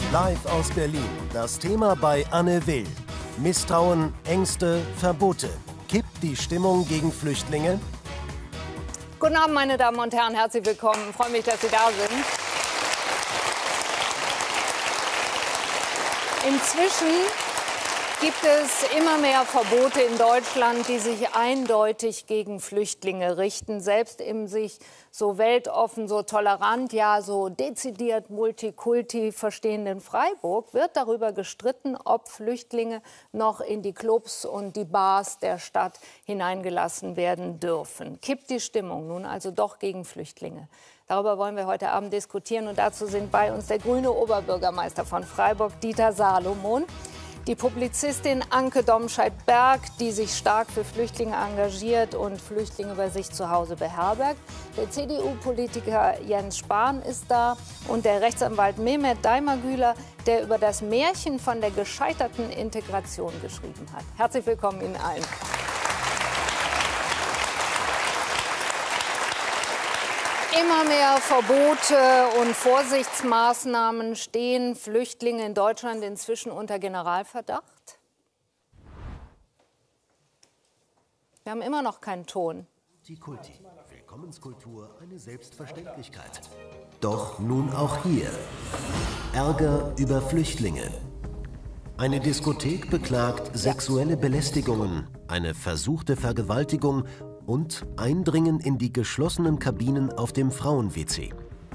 Live aus Berlin. Das Thema bei Anne Will. Misstrauen, Ängste, Verbote. Kippt die Stimmung gegen Flüchtlinge? Guten Abend, meine Damen und Herren. Herzlich willkommen. Ich freue mich, dass Sie da sind. Inzwischen gibt es immer mehr Verbote in Deutschland, die sich eindeutig gegen Flüchtlinge richten. Selbst im sich so weltoffen, so tolerant, ja so dezidiert Multikulti verstehenden Freiburg wird darüber gestritten, ob Flüchtlinge noch in die Clubs und die Bars der Stadt hineingelassen werden dürfen. Kippt die Stimmung nun also doch gegen Flüchtlinge? Darüber wollen wir heute Abend diskutieren. Und dazu sind bei uns der grüne Oberbürgermeister von Freiburg, Dieter Salomon, die Publizistin Anke Domscheit-Berg, die sich stark für Flüchtlinge engagiert und Flüchtlinge bei sich zu Hause beherbergt. Der CDU-Politiker Jens Spahn ist da und der Rechtsanwalt Mehmet Daimagüler, der über das Märchen von der gescheiterten Integration geschrieben hat. Herzlich willkommen Ihnen allen. Immer mehr Verbote und Vorsichtsmaßnahmen. Stehen Flüchtlinge in Deutschland inzwischen unter Generalverdacht? Wir haben immer noch keinen Ton. Multikulti. Willkommenskultur, eine Selbstverständlichkeit. Doch nun auch hier. Ärger über Flüchtlinge. Eine Diskothek beklagt sexuelle Belästigungen, eine versuchte Vergewaltigung und Eindringen in die geschlossenen Kabinen auf dem Frauen-WC.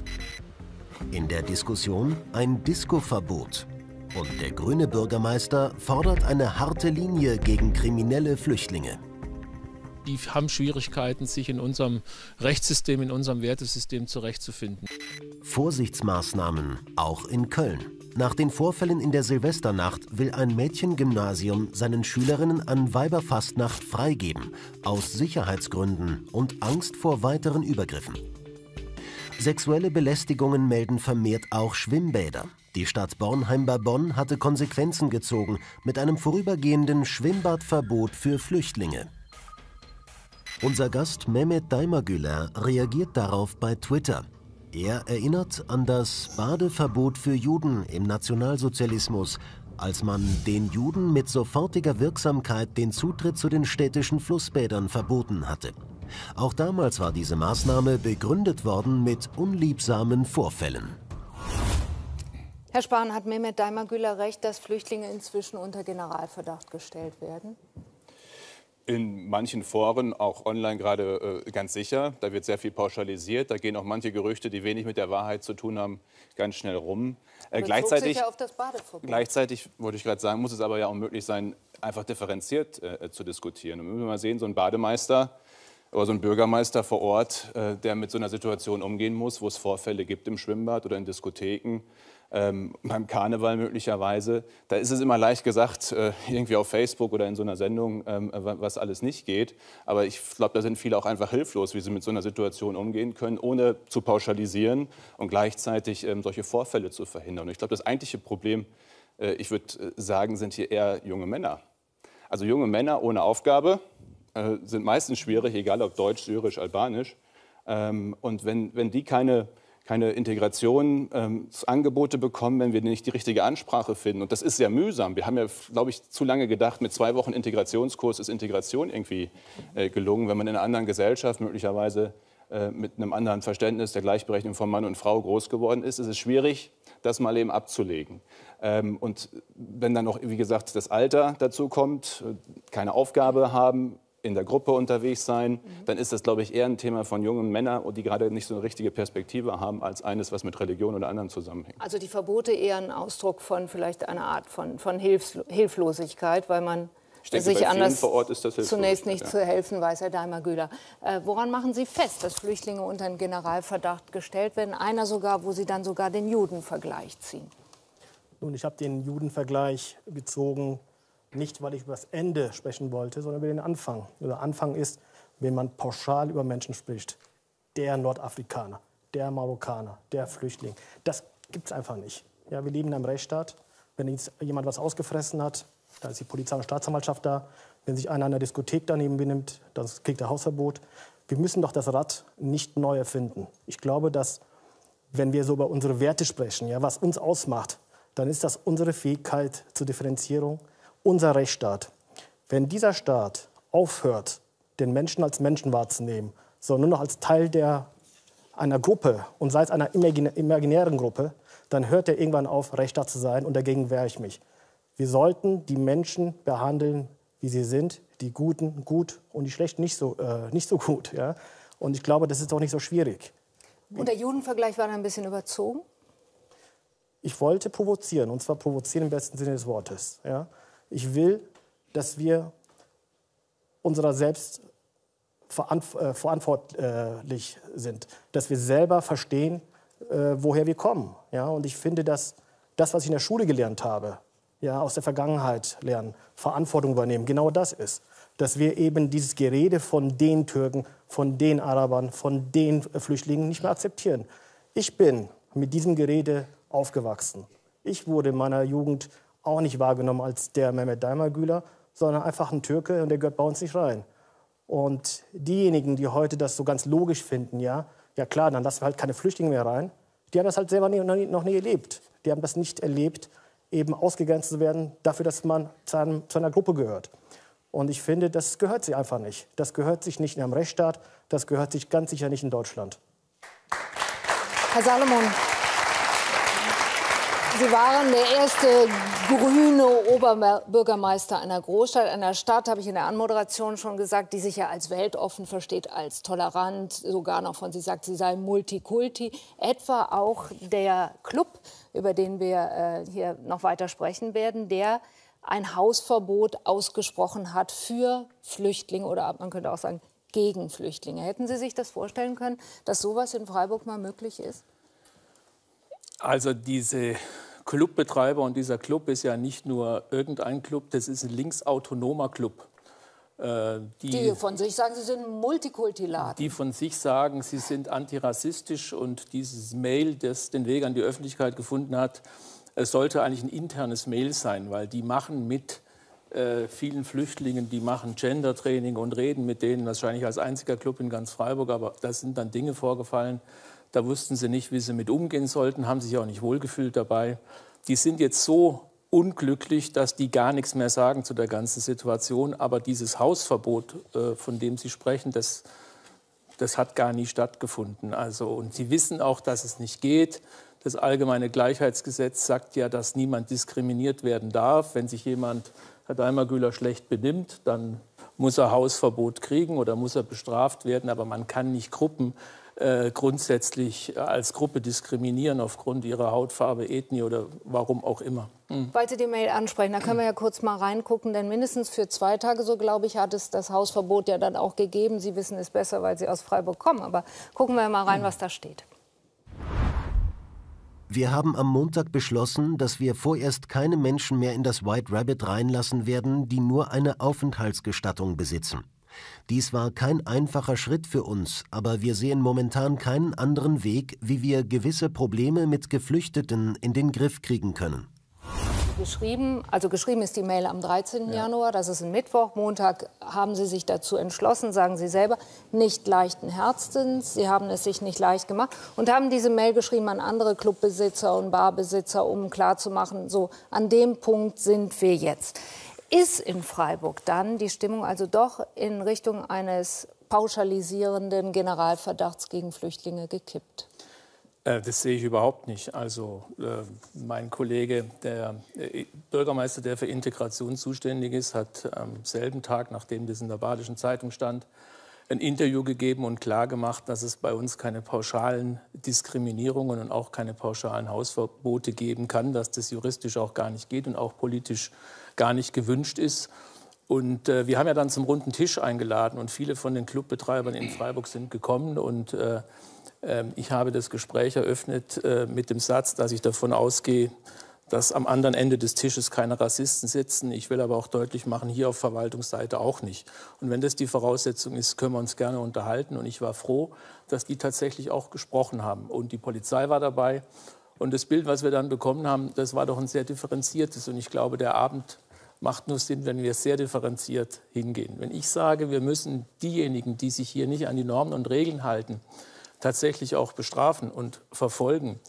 In der Diskussion ein Disco-Verbot. Und der grüne Bürgermeister fordert eine harte Linie gegen kriminelle Flüchtlinge. Die haben Schwierigkeiten, sich in unserem Rechtssystem, in unserem Wertesystem zurechtzufinden. Vorsichtsmaßnahmen auch in Köln. Nach den Vorfällen in der Silvesternacht will ein Mädchengymnasium seinen Schülerinnen an Weiberfastnacht freigeben, aus Sicherheitsgründen und Angst vor weiteren Übergriffen. Sexuelle Belästigungen melden vermehrt auch Schwimmbäder. Die Stadt Bornheim bei Bonn hatte Konsequenzen gezogen mit einem vorübergehenden Schwimmbadverbot für Flüchtlinge. Unser Gast Mehmet Daimagüler reagiert darauf bei Twitter. Er erinnert an das Badeverbot für Juden im Nationalsozialismus, als man den Juden mit sofortiger Wirksamkeit den Zutritt zu den städtischen Flussbädern verboten hatte. Auch damals war diese Maßnahme begründet worden mit unliebsamen Vorfällen. Herr Spahn, hat Mehmet Daimagüler recht, dass Flüchtlinge inzwischen unter Generalverdacht gestellt werden? In manchen Foren, auch online gerade ganz sicher. Da wird sehr viel pauschalisiert. Da gehen auch manche Gerüchte, die wenig mit der Wahrheit zu tun haben, ganz schnell rum. Gleichzeitig, sich ja auf das Badeverbot. Gleichzeitig, wollte ich gerade sagen, muss es aber ja auch möglich sein, einfach differenziert zu diskutieren. Und wenn wir mal sehen, so ein Bademeister oder so ein Bürgermeister vor Ort, der mit so einer Situation umgehen muss, wo es Vorfälle gibt im Schwimmbad oder in Diskotheken, beim Karneval möglicherweise, da ist es immer leicht gesagt, irgendwie auf Facebook oder in so einer Sendung, was alles nicht geht. Aber ich glaube, da sind viele auch einfach hilflos, wie sie mit so einer Situation umgehen können, ohne zu pauschalisieren und gleichzeitig solche Vorfälle zu verhindern. Und ich glaube, das eigentliche Problem, ich würde sagen, sind hier eher junge Männer. Also junge Männer ohne Aufgabe sind meistens schwierig, egal ob Deutsch, Syrisch, Albanisch. Und wenn die keine Integrationsangebote bekommen, wenn wir nicht die richtige Ansprache finden. Und das ist sehr mühsam. Wir haben ja, glaube ich, zu lange gedacht, mit 2 Wochen Integrationskurs ist Integration irgendwie gelungen. Wenn man in einer anderen Gesellschaft möglicherweise mit einem anderen Verständnis der Gleichberechtigung von Mann und Frau groß geworden ist, ist es schwierig, das mal eben abzulegen. Und wenn dann noch, wie gesagt, das Alter dazu kommt, keine Aufgabe haben, in der Gruppe unterwegs sein, dann ist das, glaube ich, eher ein Thema von jungen Männern, die gerade nicht so eine richtige Perspektive haben, als eines, was mit Religion oder anderen zusammenhängt. Also die Verbote eher ein Ausdruck von vielleicht einer Art von Hilflosigkeit, weil man sich anders vor Ort ist das zunächst nicht zu helfen weiß, Herr Daimagüler. Woran machen Sie fest, dass Flüchtlinge unter einen Generalverdacht gestellt werden? Einer sogar, wo Sie dann sogar den Judenvergleich ziehen. Nun, ich habe den Judenvergleich gezogen, nicht, weil ich über das Ende sprechen wollte, sondern über den Anfang. Der Anfang ist, wenn man pauschal über Menschen spricht. Der Nordafrikaner, der Marokkaner, der Flüchtling. Das gibt es einfach nicht. Ja, wir leben in einem Rechtsstaat. Wenn jetzt jemand was ausgefressen hat, dann ist die Polizei und Staatsanwaltschaft da. Wenn sich einer in der Diskothek daneben benimmt, dann kriegt er Hausverbot. Wir müssen doch das Rad nicht neu erfinden. Ich glaube, dass, wenn wir so über unsere Werte sprechen, ja, was uns ausmacht, dann ist das unsere Fähigkeit zur Differenzierung, unser Rechtsstaat. Wenn dieser Staat aufhört, den Menschen als Menschen wahrzunehmen, sondern nur noch als Teil einer Gruppe und sei es einer imaginären Gruppe, dann hört er irgendwann auf, Rechtsstaat zu sein, und dagegen wehre ich mich. Wir sollten die Menschen behandeln, wie sie sind, die Guten gut und die Schlechten nicht so gut. Ja? Und ich glaube, das ist auch nicht so schwierig. Und der Judenvergleich war da ein bisschen überzogen? Ich wollte provozieren, und zwar provozieren im besten Sinne des Wortes. Ja? Ich will, dass wir unserer selbst verantwortlich sind, dass wir selber verstehen, woher wir kommen. Ja? Und ich finde, dass das, was ich in der Schule gelernt habe, ja, aus der Vergangenheit lernen, Verantwortung übernehmen, genau das ist. Dass wir eben dieses Gerede von den Türken, von den Arabern, von den Flüchtlingen nicht mehr akzeptieren. Ich bin mit diesem Gerede aufgewachsen. Ich wurde in meiner Jugend auch nicht wahrgenommen als der Mehmet Daimagüler, sondern einfach ein Türke, und der gehört bei uns nicht rein. Und diejenigen, die heute das so ganz logisch finden, ja klar, dann lassen wir halt keine Flüchtlinge mehr rein, die haben das halt selber noch nie erlebt. Die haben das nicht erlebt, eben ausgegrenzt zu werden dafür, dass man zu einer Gruppe gehört. Und ich finde, das gehört sich einfach nicht. Das gehört sich nicht in einem Rechtsstaat, das gehört sich ganz sicher nicht in Deutschland. Herr Salomon, Sie waren der erste grüne Oberbürgermeister einer Großstadt, einer Stadt, habe ich in der Anmoderation schon gesagt, die sich ja als weltoffen versteht, als tolerant, sogar noch von sich sagt, sie sei Multikulti. Etwa auch der Club, über den wir hier noch weiter sprechen werden, der ein Hausverbot ausgesprochen hat für Flüchtlinge oder man könnte auch sagen gegen Flüchtlinge. Hätten Sie sich das vorstellen können, dass sowas in Freiburg mal möglich ist? Also diese Clubbetreiber, und dieser Club ist ja nicht nur irgendein Club, das ist ein linksautonomer Club. Die von sich sagen, sie sind Multikulti-Laden. Die von sich sagen, sie sind antirassistisch, und dieses Mail, das den Weg an die Öffentlichkeit gefunden hat, es sollte eigentlich ein internes Mail sein, weil die machen mit vielen Flüchtlingen, die machen Gender-Training und reden mit denen, wahrscheinlich als einziger Club in ganz Freiburg, aber da sind dann Dinge vorgefallen, da wussten sie nicht, wie sie mit umgehen sollten, haben sich auch nicht wohlgefühlt dabei. Die sind jetzt so unglücklich, dass die gar nichts mehr sagen zu der ganzen Situation. Aber dieses Hausverbot, von dem Sie sprechen, das hat gar nie stattgefunden. Also, und Sie wissen auch, dass es nicht geht. Das Allgemeine Gleichheitsgesetz sagt ja, dass niemand diskriminiert werden darf. Wenn sich jemand, Herr Daimagüler, schlecht benimmt, dann muss er Hausverbot kriegen oder muss er bestraft werden. Aber man kann nicht Gruppen grundsätzlich als Gruppe diskriminieren aufgrund ihrer Hautfarbe, Ethnie oder warum auch immer. Weil Sie die Mail ansprechen, da können wir ja kurz mal reingucken, denn mindestens für 2 Tage, so glaube ich, hat es das Hausverbot ja dann auch gegeben. Sie wissen es besser, weil Sie aus Freiburg kommen, aber gucken wir mal rein, was da steht. Wir haben am Montag beschlossen, dass wir vorerst keine Menschen mehr in das White Rabbit reinlassen werden, die nur eine Aufenthaltsgestattung besitzen. Dies war kein einfacher Schritt für uns, aber wir sehen momentan keinen anderen Weg, wie wir gewisse Probleme mit Geflüchteten in den Griff kriegen können. Geschrieben ist die Mail am 13. Januar, das ist ein Mittwoch. Montag haben Sie sich dazu entschlossen, sagen Sie selber, nicht leichten Herzens. Sie haben es sich nicht leicht gemacht und haben diese Mail geschrieben an andere Clubbesitzer und Barbesitzer, um klarzumachen, so an dem Punkt sind wir jetzt. Ist in Freiburg dann die Stimmung also doch in Richtung eines pauschalisierenden Generalverdachts gegen Flüchtlinge gekippt? Das sehe ich überhaupt nicht. Also mein Kollege, der Bürgermeister, der für Integration zuständig ist, hat am selben Tag, nachdem das in der Badischen Zeitung stand, ein Interview gegeben und klargemacht, dass es bei uns keine pauschalen Diskriminierungen und auch keine pauschalen Hausverbote geben kann, dass das juristisch auch gar nicht geht und auch politisch gar nicht gewünscht ist. Und wir haben ja dann zum runden Tisch eingeladen und viele von den Clubbetreibern in Freiburg sind gekommen und ich habe das Gespräch eröffnet mit dem Satz, dass ich davon ausgehe, dass am anderen Ende des Tisches keine Rassisten sitzen. Ich will aber auch deutlich machen, hier auf Verwaltungsseite auch nicht. Und wenn das die Voraussetzung ist, können wir uns gerne unterhalten. Und ich war froh, dass die tatsächlich auch gesprochen haben. Und die Polizei war dabei. Und das Bild, was wir dann bekommen haben, das war doch ein sehr differenziertes. Und ich glaube, der Abend macht nur Sinn, wenn wir sehr differenziert hingehen. Wenn ich sage, wir müssen diejenigen, die sich hier nicht an die Normen und Regeln halten, tatsächlich auch bestrafen und verfolgen,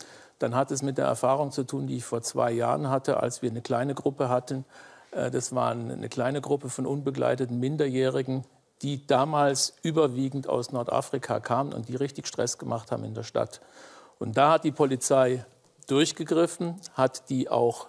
dann hat es mit der Erfahrung zu tun, die ich vor 2 Jahren hatte, als wir eine kleine Gruppe hatten. Das war eine kleine Gruppe von unbegleiteten Minderjährigen, die damals überwiegend aus Nordafrika kamen und die richtig Stress gemacht haben in der Stadt. Und da hat die Polizei durchgegriffen, hat die auch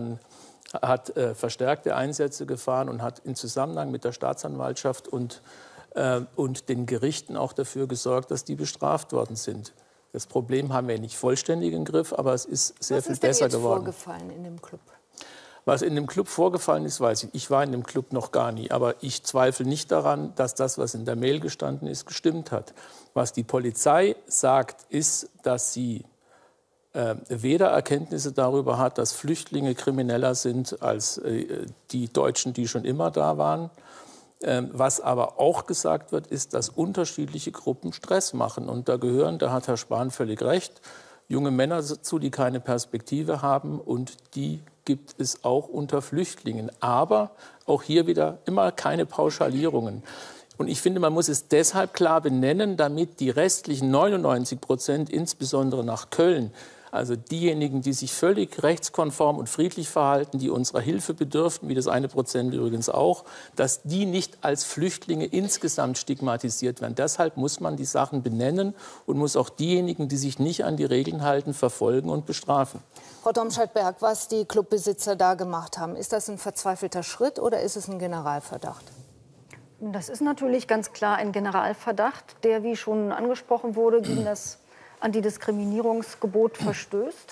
verstärkte Einsätze gefahren und hat in Zusammenhang mit der Staatsanwaltschaft und den Gerichten auch dafür gesorgt, dass die bestraft worden sind. Das Problem haben wir nicht vollständig im Griff, aber es ist sehr viel besser geworden. Was ist denn jetzt vorgefallen in dem Club? Was in dem Club vorgefallen ist, weiß ich. Ich war in dem Club noch gar nie. Aber ich zweifle nicht daran, dass das, was in der Mail gestanden ist, gestimmt hat. Was die Polizei sagt, ist, dass sie weder Erkenntnisse darüber hat, dass Flüchtlinge krimineller sind als die Deutschen, die schon immer da waren. Was aber auch gesagt wird, ist, dass unterschiedliche Gruppen Stress machen. Und da gehören, da hat Herr Spahn völlig recht, junge Männer dazu, die keine Perspektive haben. Und die gibt es auch unter Flüchtlingen. Aber auch hier wieder immer keine Pauschalierungen. Und ich finde, man muss es deshalb klar benennen, damit die restlichen 99%, insbesondere nach Köln, also diejenigen, die sich völlig rechtskonform und friedlich verhalten, die unserer Hilfe bedürften, wie das 1% übrigens auch, dass die nicht als Flüchtlinge insgesamt stigmatisiert werden. Deshalb muss man die Sachen benennen und muss auch diejenigen, die sich nicht an die Regeln halten, verfolgen und bestrafen. Frau Domscheit-Berg, was die Clubbesitzer da gemacht haben, ist das ein verzweifelter Schritt oder ist es ein Generalverdacht? Das ist natürlich ganz klar ein Generalverdacht, der, wie schon angesprochen wurde, gegen das Antidiskriminierungsgebot verstößt.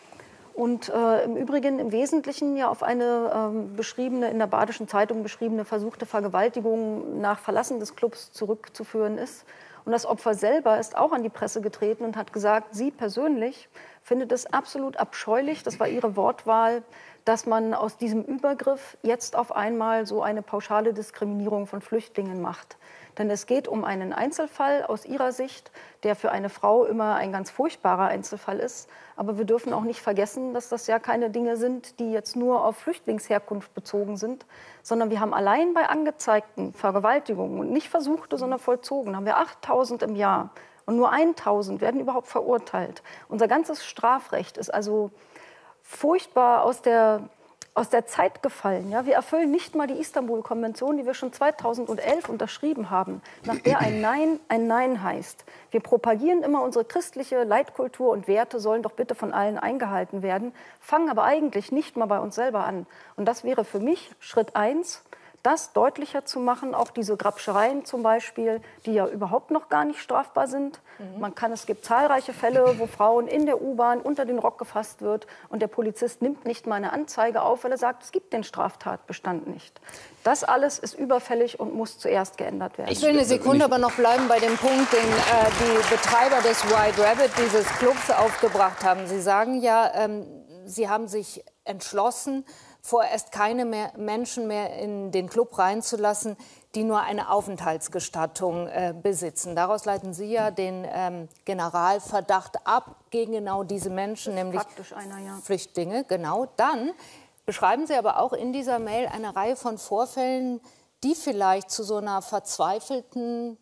Und im Übrigen im Wesentlichen ja auf eine beschriebene, in der Badischen Zeitung beschriebene versuchte Vergewaltigung nach Verlassen des Clubs zurückzuführen ist. Und das Opfer selber ist auch an die Presse getreten und hat gesagt, sie persönlich findet es absolut abscheulich, das war ihre Wortwahl, dass man aus diesem Übergriff jetzt auf einmal so eine pauschale Diskriminierung von Flüchtlingen macht. Denn es geht um einen Einzelfall aus ihrer Sicht, der für eine Frau immer ein ganz furchtbarer Einzelfall ist. Aber wir dürfen auch nicht vergessen, dass das ja keine Dinge sind, die jetzt nur auf Flüchtlingsherkunft bezogen sind, sondern wir haben allein bei angezeigten Vergewaltigungen und nicht versuchte, sondern vollzogen, haben wir 8.000 im Jahr. Und nur 1.000 werden überhaupt verurteilt. Unser ganzes Strafrecht ist also furchtbar aus der Zeit gefallen. Ja? Wir erfüllen nicht mal die Istanbul-Konvention, die wir schon 2011 unterschrieben haben, nach der ein Nein heißt. Wir propagieren immer, unsere christliche Leitkultur und Werte sollen doch bitte von allen eingehalten werden, fangen aber eigentlich nicht mal bei uns selber an. Und das wäre für mich Schritt 1, das deutlicher zu machen, auch diese Grabschereien zum Beispiel, die ja überhaupt noch gar nicht strafbar sind. Es gibt zahlreiche Fälle, wo Frauen in der U-Bahn unter den Rock gefasst wird und der Polizist nimmt nicht mal eine Anzeige auf, weil er sagt, es gibt den Straftatbestand nicht. Das alles ist überfällig und muss zuerst geändert werden. Ich will eine Sekunde aber noch bleiben bei dem Punkt, den die Betreiber des White Rabbit, dieses Clubs, aufgebracht haben. Sie sagen ja, Sie haben sich entschlossen, vorerst keine Menschen mehr in den Club reinzulassen, die nur eine Aufenthaltsgestattung besitzen. Daraus leiten Sie ja den Generalverdacht ab gegen genau diese Menschen, nämlich Flüchtlinge. Genau. Dann beschreiben Sie aber auch in dieser Mail eine Reihe von Vorfällen, die vielleicht zu so einem verzweifelten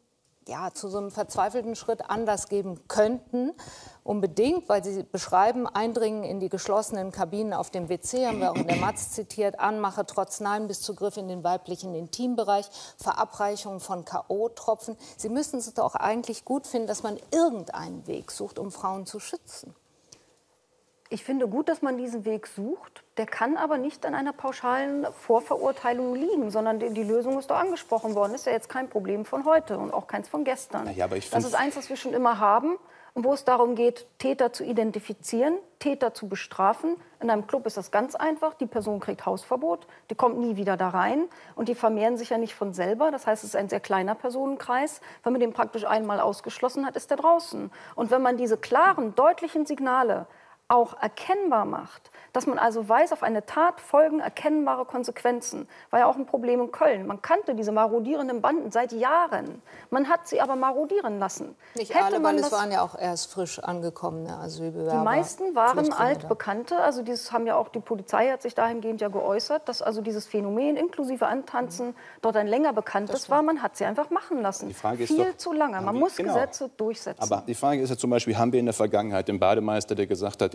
Schritt Anlass geben könnten. Unbedingt, weil Sie beschreiben, Eindringen in die geschlossenen Kabinen auf dem WC, haben wir auch in der Matz zitiert, Anmache trotz Nein bis Zugriff in den weiblichen Intimbereich, Verabreichung von K.O.-Tropfen. Sie müssten es doch eigentlich gut finden, dass man irgendeinen Weg sucht, um Frauen zu schützen. Ich finde gut, dass man diesen Weg sucht. Der kann aber nicht an einer pauschalen Vorverurteilung liegen, sondern die Lösung ist doch angesprochen worden. Das ist ja jetzt kein Problem von heute und auch keins von gestern. Ja, aber das ist eins, was wir schon immer haben und wo es darum geht, Täter zu identifizieren, Täter zu bestrafen. In einem Club ist das ganz einfach. Die Person kriegt Hausverbot, die kommt nie wieder da rein und die vermehren sich ja nicht von selber. Das heißt, es ist ein sehr kleiner Personenkreis. Wenn man den praktisch einmal ausgeschlossen hat, ist der draußen. Und wenn man diese klaren, deutlichen Signale auch erkennbar macht, dass man also weiß, auf eine Tat folgen erkennbare Konsequenzen. War ja auch ein Problem in Köln. Man kannte diese marodierenden Banden seit Jahren. Man hat sie aber marodieren lassen. Nicht alle, weil es waren ja auch erst frisch angekommene Asylbewerber. Die meisten waren Altbekannte. Also die Polizei hat sich dahingehend ja geäußert, dass also dieses Phänomen inklusive Antanzen dort ein länger bekanntes war. Man hat sie einfach machen lassen. Die Frage ist viel zu lange. Man muss Gesetze durchsetzen. Aber die Frage ist ja zum Beispiel, haben wir in der Vergangenheit den Bademeister, der gesagt hat,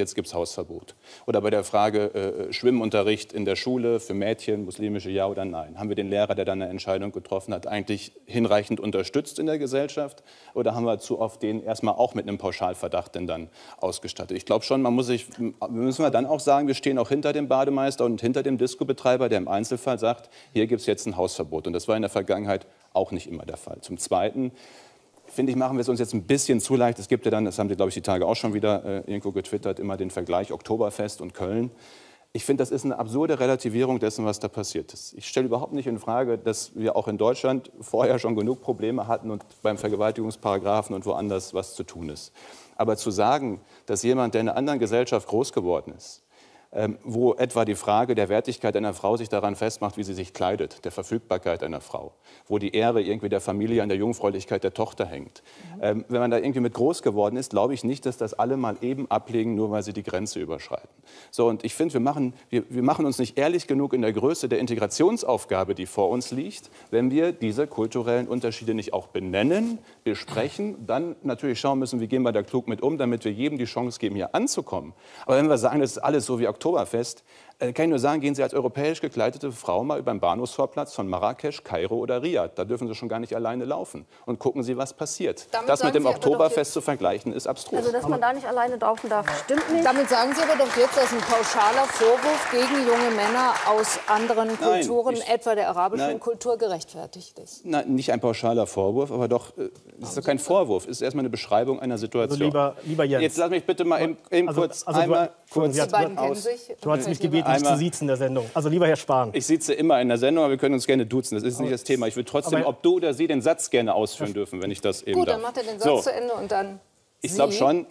jetzt gibt es Hausverbot. Oder bei der Frage Schwimmunterricht in der Schule für Mädchen, muslimische ja oder nein. Haben wir den Lehrer, der dann eine Entscheidung getroffen hat, eigentlich hinreichend unterstützt in der Gesellschaft? Oder haben wir zu oft den erstmal auch mit einem Pauschalverdacht denn dann ausgestattet? Ich glaube schon, müssen wir dann auch sagen, wir stehen auch hinter dem Bademeister und hinter dem Disco-Betreiber, der im Einzelfall sagt, hier gibt es jetzt ein Hausverbot. Und das war in der Vergangenheit auch nicht immer der Fall. Zum Zweiten, finde ich, machen wir es uns jetzt ein bisschen zu leicht. Es gibt ja dann, das haben Sie, glaube ich, die Tage auch schon wieder irgendwo getwittert, immer den Vergleich Oktoberfest und Köln. Ich finde, das ist eine absurde Relativierung dessen, was da passiert ist. Ich stelle überhaupt nicht in Frage, dass wir auch in Deutschland vorher schon genug Probleme hatten und beim Vergewaltigungsparagraphen und woanders was zu tun ist. Aber zu sagen, dass jemand, der in einer anderen Gesellschaft groß geworden ist, wo etwa die Frage der Wertigkeit einer Frau sich daran festmacht, wie sie sich kleidet, der Verfügbarkeit einer Frau, wo die Ehre irgendwie der Familie an der Jungfräulichkeit der Tochter hängt. Wenn man da irgendwie mit groß geworden ist, glaube ich nicht, dass das alle mal eben ablegen, nur weil sie die Grenze überschreiten. So, und ich finde, wir machen uns nicht ehrlich genug in der Größe der Integrationsaufgabe, die vor uns liegt, wenn wir diese kulturellen Unterschiede nicht auch benennen, besprechen, dann natürlich schauen müssen, wie gehen wir da klug mit um, damit wir jedem die Chance geben, hier anzukommen. Aber wenn wir sagen, das ist alles so wie Oktoberfest, kann ich nur sagen, gehen Sie als europäisch gekleidete Frau mal über den Bahnhofsvorplatz von Marrakesch, Kairo oder Riad. Da dürfen Sie schon gar nicht alleine laufen. Und gucken Sie, was passiert. Das mit dem Oktoberfest zu vergleichen, ist abstrus. Also, dass man da nicht alleine laufen darf, stimmt nicht. Damit sagen Sie aber doch jetzt, dass ein pauschaler Vorwurf gegen junge Männer aus anderen Kulturen, etwa der arabischen Kultur, gerechtfertigt ist. Nein, nicht ein pauschaler Vorwurf, aber doch, es ist doch kein Vorwurf. Es ist erstmal eine Beschreibung einer Situation. Also lieber Jens. Jetzt lass mich bitte mal eben kurz einmal kurz aus. Du hast mich gebeten, nicht zu siezen in der Sendung. Also lieber Herr Spahn. Ich sitze immer in der Sendung, aber wir können uns gerne duzen. Das ist nicht das Thema. Ich würde trotzdem, ob du oder sie, den Satz gerne ausführen dürfen, wenn ich das eben Gut, darf. dann macht er den Satz zu Ende und dann Ich glaube schon.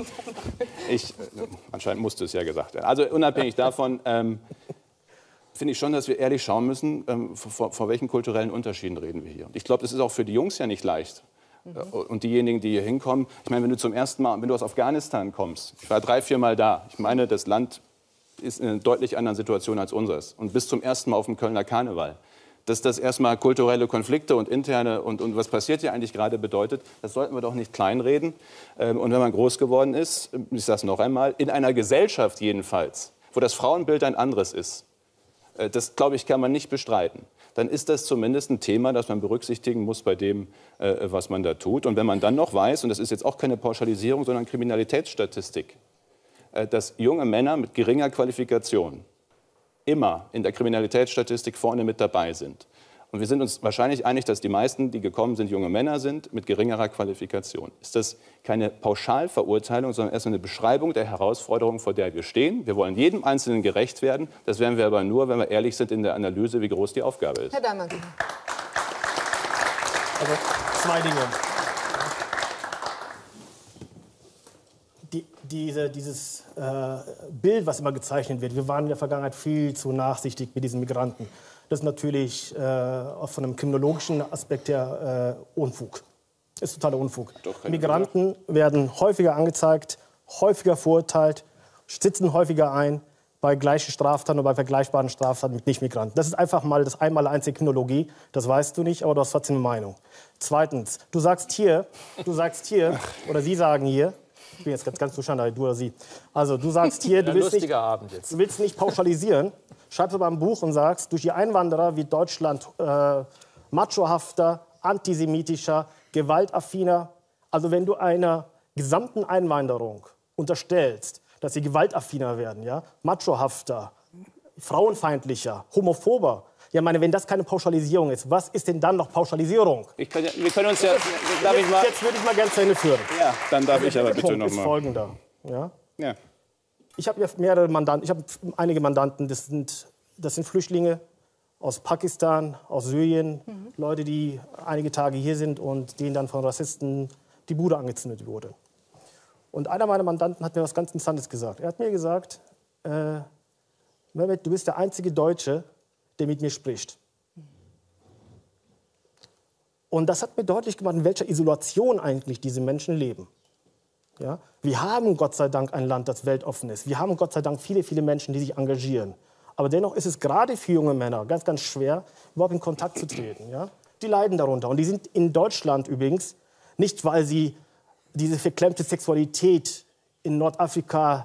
Anscheinend musste es ja gesagt werden. Also unabhängig davon finde ich schon, dass wir ehrlich schauen müssen, vor welchen kulturellen Unterschieden reden wir hier. Und ich glaube, das ist auch für die Jungs ja nicht leicht. Und diejenigen, die hier hinkommen, ich meine, wenn du zum ersten Mal, wenn du aus Afghanistan kommst, ich war 3-4 Mal da, ich meine, das Land ist in einer deutlich anderen Situation als unseres und bis zum ersten Mal auf dem Kölner Karneval. Dass das erstmal kulturelle Konflikte und interne und was passiert hier eigentlich gerade bedeutet, das sollten wir doch nicht kleinreden. Und wenn man groß geworden ist, ich sage es noch einmal, in einer Gesellschaft jedenfalls, wo das Frauenbild ein anderes ist, das, glaube ich, kann man nicht bestreiten, dann ist das zumindest ein Thema, das man berücksichtigen muss bei dem, was man da tut. Und wenn man dann noch weiß, und das ist jetzt auch keine Pauschalisierung, sondern Kriminalitätsstatistik, dass junge Männer mit geringer Qualifikation immer in der Kriminalitätsstatistik vorne mit dabei sind. Und wir sind uns wahrscheinlich einig, dass die meisten, die gekommen sind, junge Männer sind mit geringerer Qualifikation. Ist das keine Pauschalverurteilung, sondern erst eine Beschreibung der Herausforderung, vor der wir stehen? Wir wollen jedem Einzelnen gerecht werden. Das werden wir aber nur, wenn wir ehrlich sind in der Analyse, wie groß die Aufgabe ist. Herr Daimann. Also zwei Dinge. Dieses Bild, was immer gezeichnet wird, wir waren in der Vergangenheit viel zu nachsichtig mit diesen Migranten. Das ist natürlich auch von einem kriminologischen Aspekt her Unfug. Das ist totaler Unfug. Migranten werden häufiger angezeigt, häufiger verurteilt, sitzen häufiger ein bei gleichen Straftaten oder bei vergleichbaren Straftaten mit Nichtmigranten. Das ist einfach mal das einzige Kriminologie. Das weißt du nicht, aber du hast trotzdem eine Meinung. Zweitens, du sagst hier, oder Sie sagen hier, ich bin jetzt ganz durcheinander, du oder Sie. Also du sagst hier, du willst nicht pauschalisieren, schreibst aber ein Buch und sagst, durch die Einwanderer wird Deutschland machohafter, antisemitischer, gewaltaffiner. Also wenn du einer gesamten Einwanderung unterstellst, dass sie gewaltaffiner werden, ja, machohafter, frauenfeindlicher, homophober, ja, meine, wenn das keine Pauschalisierung ist, was ist denn dann noch Pauschalisierung? Wir können uns ja, jetzt würde ich mal gerne zu Ende führen. Ja, dann darf ich aber bitte noch mal. Ist folgender. Ja? Ja. Ich habe ja mehrere Mandanten, ich habe einige Mandanten, das sind Flüchtlinge aus Pakistan, aus Syrien, Leute, die einige Tage hier sind und denen dann von Rassisten die Bude angezündet wurde. Und einer meiner Mandanten hat mir was ganz Interessantes gesagt. Er hat mir gesagt, Mehmet, du bist der einzige Deutsche, der mit mir spricht. Und das hat mir deutlich gemacht, in welcher Isolation eigentlich diese Menschen leben. Ja? Wir haben Gott sei Dank ein Land, das weltoffen ist. Wir haben Gott sei Dank viele, viele Menschen, die sich engagieren. Aber dennoch ist es gerade für junge Männer ganz, ganz schwer, überhaupt in Kontakt zu treten. Ja? Die leiden darunter. Und die sind in Deutschland übrigens nicht, weil sie diese verklemmte Sexualität in Nordafrika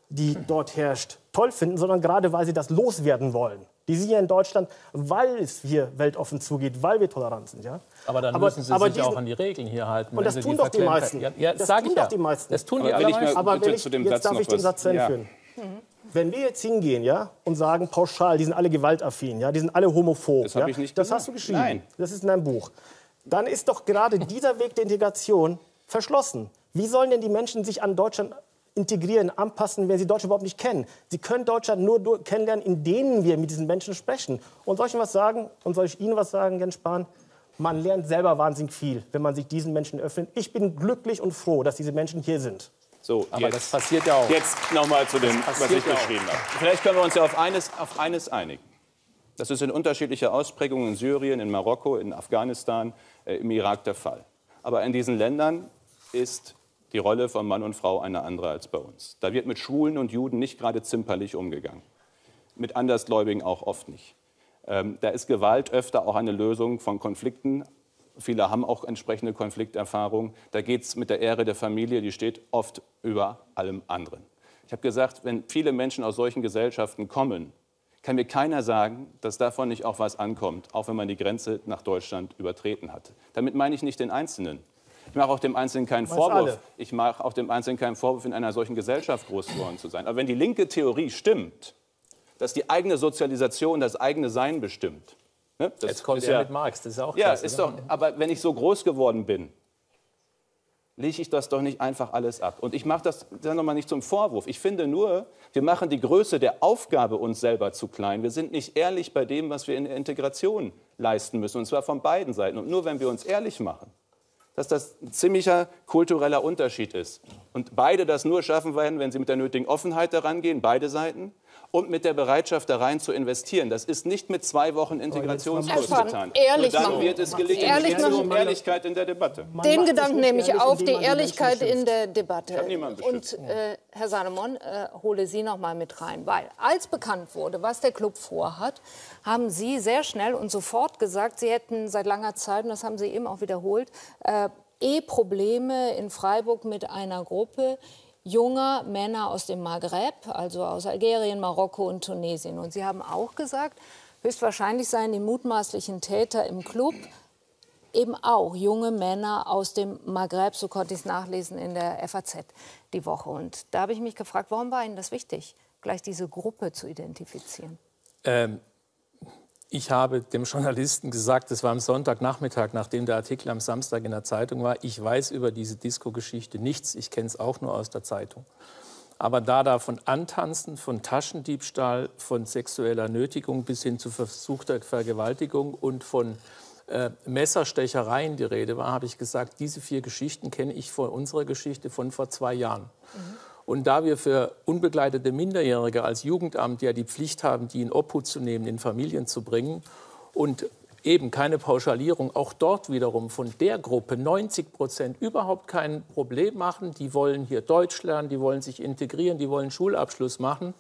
die dort herrscht, toll finden, sondern gerade, weil sie das loswerden wollen. Die sind ja in Deutschland, weil es hier weltoffen zugeht, weil wir tolerant sind. Ja? Aber dann müssen Sie sich auch an die Regeln hier halten. Und das tun doch die meisten. Das tun doch die meisten. Das tun die allermeisten. Aber jetzt darf ich den Satz zu Ende führen. Wenn wir jetzt hingehen, ja, und sagen pauschal, die sind alle gewaltaffin, ja, die sind alle homophob, das habe ich nicht das gesagt. hast du geschrieben, Nein. das ist in deinem Buch, dann ist doch gerade dieser Weg der Integration verschlossen. Wie sollen denn die Menschen sich an Deutschland integrieren, anpassen, wenn sie Deutschland überhaupt nicht kennen? Sie können Deutschland nur kennenlernen, indem wir mit diesen Menschen sprechen. Und soll ich was sagen? Und soll ich Ihnen was sagen, Jens Spahn? Man lernt selber wahnsinnig viel, wenn man sich diesen Menschen öffnet. Ich bin glücklich und froh, dass diese Menschen hier sind. So, aber das passiert ja auch. Jetzt nochmal zu dem, was ich geschrieben habe. Vielleicht können wir uns ja auf eines einigen. Das ist in unterschiedlicher Ausprägung in Syrien, in Marokko, in Afghanistan, im Irak der Fall. Aber in diesen Ländern ist die Rolle von Mann und Frau eine andere als bei uns. Da wird mit Schwulen und Juden nicht gerade zimperlich umgegangen. Mit Andersgläubigen auch oft nicht. Da ist Gewalt öfter auch eine Lösung von Konflikten. Viele haben auch entsprechende Konflikterfahrungen. Da geht es mit der Ehre der Familie, die steht oft über allem anderen. Ich habe gesagt, wenn viele Menschen aus solchen Gesellschaften kommen, kann mir keiner sagen, dass davon nicht auch was ankommt, auch wenn man die Grenze nach Deutschland übertreten hat. Damit meine ich nicht den Einzelnen. Ich mache auch dem Einzelnen keinen Vorwurf. Ich mache auch dem Einzelnen keinen Vorwurf, in einer solchen Gesellschaft groß geworden zu sein. Aber wenn die linke Theorie stimmt, dass die eigene Sozialisation das eigene Sein bestimmt. Ne? Das jetzt kommt ja mit Marx, das ist auch ja, klasse, ist doch. Aber wenn ich so groß geworden bin, lege ich das doch nicht einfach alles ab. Und ich mache das dann noch mal nicht zum Vorwurf. Ich finde nur, wir machen die Größe der Aufgabe uns selber zu klein. Wir sind nicht ehrlich bei dem, was wir in der Integration leisten müssen. Und zwar von beiden Seiten. Und nur wenn wir uns ehrlich machen, dass das ein ziemlicher kultureller Unterschied ist. Und beide das nur schaffen werden, wenn sie mit der nötigen Offenheit daran gehen, beide Seiten, und mit der Bereitschaft da rein zu investieren. Das ist nicht mit 2 Wochen Integrationskurs getan. Ehrlich und dann machen. wird es gelingen. Ehrlich Es geht um Ehrlichkeit in der Debatte. Den Gedanken nehme ich auf, die Ehrlichkeit in der Debatte. Und Herr Salomon, hole Sie noch mal mit rein. Weil als bekannt wurde, was der Club vorhat, haben Sie sehr schnell und sofort gesagt, Sie hätten seit langer Zeit, und das haben Sie eben auch wiederholt, Probleme in Freiburg mit einer Gruppe junger Männer aus dem Maghreb, also aus Algerien, Marokko und Tunesien. Und Sie haben auch gesagt, höchstwahrscheinlich seien die mutmaßlichen Täter im Club eben auch junge Männer aus dem Maghreb, so konnte ich es nachlesen in der FAZ die Woche. Und da habe ich mich gefragt, warum war Ihnen das wichtig, gleich diese Gruppe zu identifizieren? Ich habe dem Journalisten gesagt, das war am Sonntagnachmittag, nachdem der Artikel am Samstag in der Zeitung war, ich weiß über diese Disco-Geschichte nichts, ich kenne es auch nur aus der Zeitung. Aber da von Antanzen, von Taschendiebstahl, von sexueller Nötigung bis hin zu versuchter Vergewaltigung und von Messerstechereien die Rede war, habe ich gesagt, diese 4 Geschichten kenne ich von unserer Geschichte von vor 2 Jahren. Und da wir für unbegleitete Minderjährige als Jugendamt ja die Pflicht haben, die in Obhut zu nehmen, in Familien zu bringen und eben keine Pauschalierung, auch dort wiederum von der Gruppe 90% überhaupt kein Problem machen, die wollen hier Deutsch lernen, die wollen sich integrieren, die wollen Schulabschluss machen,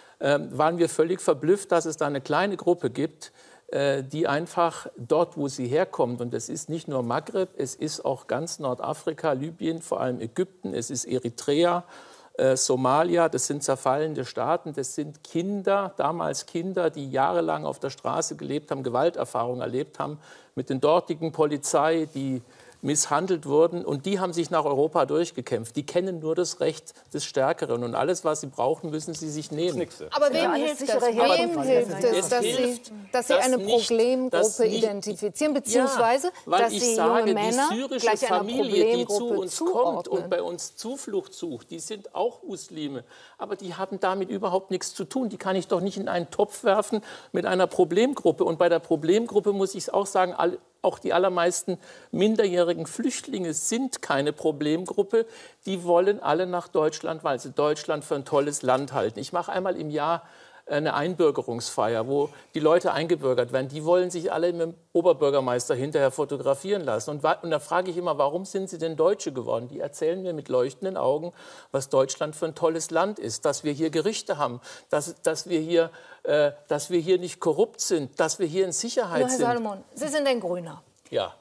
waren wir völlig verblüfft, dass es da eine kleine Gruppe gibt, die einfach dort, wo sie herkommt, und es ist nicht nur Maghreb, es ist auch ganz Nordafrika, Libyen, vor allem Ägypten, es ist Eritrea, Somalia, das sind zerfallende Staaten, das sind Kinder, damals Kinder, die jahrelang auf der Straße gelebt haben, Gewalterfahrungen erlebt haben, mit den dortigen Polizei, die misshandelt wurden, und die haben sich nach Europa durchgekämpft. Die kennen nur das Recht des Stärkeren, und alles, was sie brauchen, müssen sie sich nehmen. Aber wem hilft das? Wem hilft es, dass Sie eine Problemgruppe identifizieren, beziehungsweise dass Sie junge Männer gleich einer Problemgruppe die zu uns kommt und bei uns Zuflucht sucht, die sind auch Muslime, aber die haben damit überhaupt nichts zu tun. Die kann ich doch nicht in einen Topf werfen mit einer Problemgruppe. Und bei der Problemgruppe muss ich es auch sagen, auch die allermeisten minderjährigen Flüchtlinge sind keine Problemgruppe. Die wollen alle nach Deutschland, weil sie Deutschland für ein tolles Land halten. Ich mache einmal im Jahr eine Einbürgerungsfeier, wo die Leute eingebürgert werden. Die wollen sich alle mit dem Oberbürgermeister hinterher fotografieren lassen. Und da frage ich immer, warum sind sie denn Deutsche geworden? Die erzählen mir mit leuchtenden Augen, was Deutschland für ein tolles Land ist, dass wir hier Gerichte haben, dass wir hier nicht korrupt sind, dass wir hier in Sicherheit sind. Herr Salomon, Sie sind ein Grüner. Ja.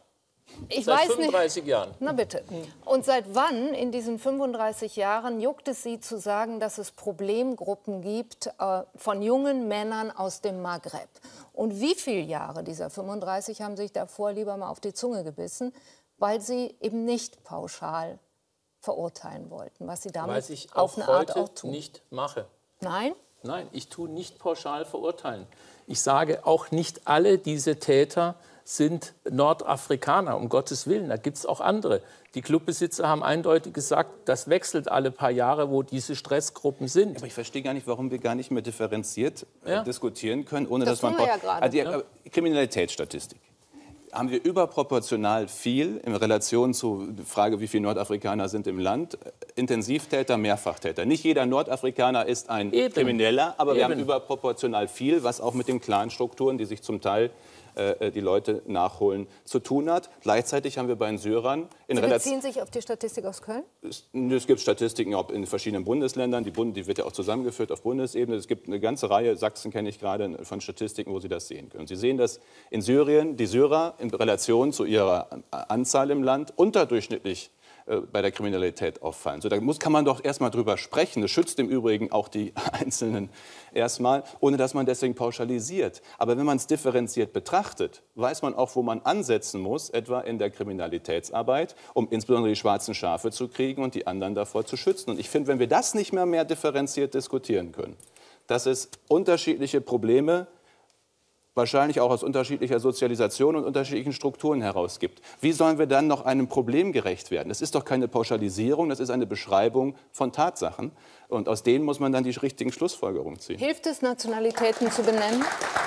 Ich Seit weiß 35 nicht. Jahren. Na bitte. Und seit wann in diesen 35 Jahren juckt es Sie zu sagen, dass es Problemgruppen gibt von jungen Männern aus dem Maghreb? Und wie viele Jahre dieser 35 haben sich davor lieber mal auf die Zunge gebissen, weil sie eben nicht pauschal verurteilen wollten, was sie damit Was ich auf eine Art auch heute tun? nicht mache. Nein? Nein, ich tue nicht pauschal verurteilen. Ich sage auch nicht alle diese Täter sind Nordafrikaner, um Gottes Willen. Da gibt es auch andere. Die Clubbesitzer haben eindeutig gesagt, das wechselt alle paar Jahre, wo diese Stressgruppen sind. Aber ich verstehe gar nicht, warum wir gar nicht mehr differenziert Ja. diskutieren können, ohne Das dass man... tun wir ja gerade. Also die Kriminalitätsstatistik. Haben wir überproportional viel in Relation zur Frage, wie viele Nordafrikaner sind im Land? Intensivtäter, Mehrfachtäter. Nicht jeder Nordafrikaner ist ein Krimineller, aber wir haben überproportional viel, was auch mit den Clanstrukturen, die sich zum Teil die Leute nachholen, zu tun hat. Gleichzeitig haben wir bei den Syrern... Sie beziehen sich auf die Statistik aus Köln? Es gibt Statistiken auch in verschiedenen Bundesländern. Die wird ja auch zusammengeführt auf Bundesebene. Es gibt eine ganze Reihe, Sachsen kenne ich gerade, von Statistiken, wo Sie das sehen können. Sie sehen, dass in Syrien die Syrer in Relation zu ihrer Anzahl im Land unterdurchschnittlich bei der Kriminalität auffallen. So, da kann man doch erstmal drüber sprechen. Das schützt im Übrigen auch die Einzelnen erstmal, ohne dass man deswegen pauschalisiert. Aber wenn man es differenziert betrachtet, weiß man auch, wo man ansetzen muss, etwa in der Kriminalitätsarbeit, um insbesondere die schwarzen Schafe zu kriegen und die anderen davor zu schützen. Und ich finde, wenn wir das nicht mehr differenziert diskutieren können, dass es unterschiedliche Probleme wahrscheinlich auch aus unterschiedlicher Sozialisation und unterschiedlichen Strukturen heraus gibt. Wie sollen wir dann noch einem Problem gerecht werden? Das ist doch keine Pauschalisierung, das ist eine Beschreibung von Tatsachen. Und aus denen muss man dann die richtigen Schlussfolgerungen ziehen. Hilft es, Nationalitäten zu benennen?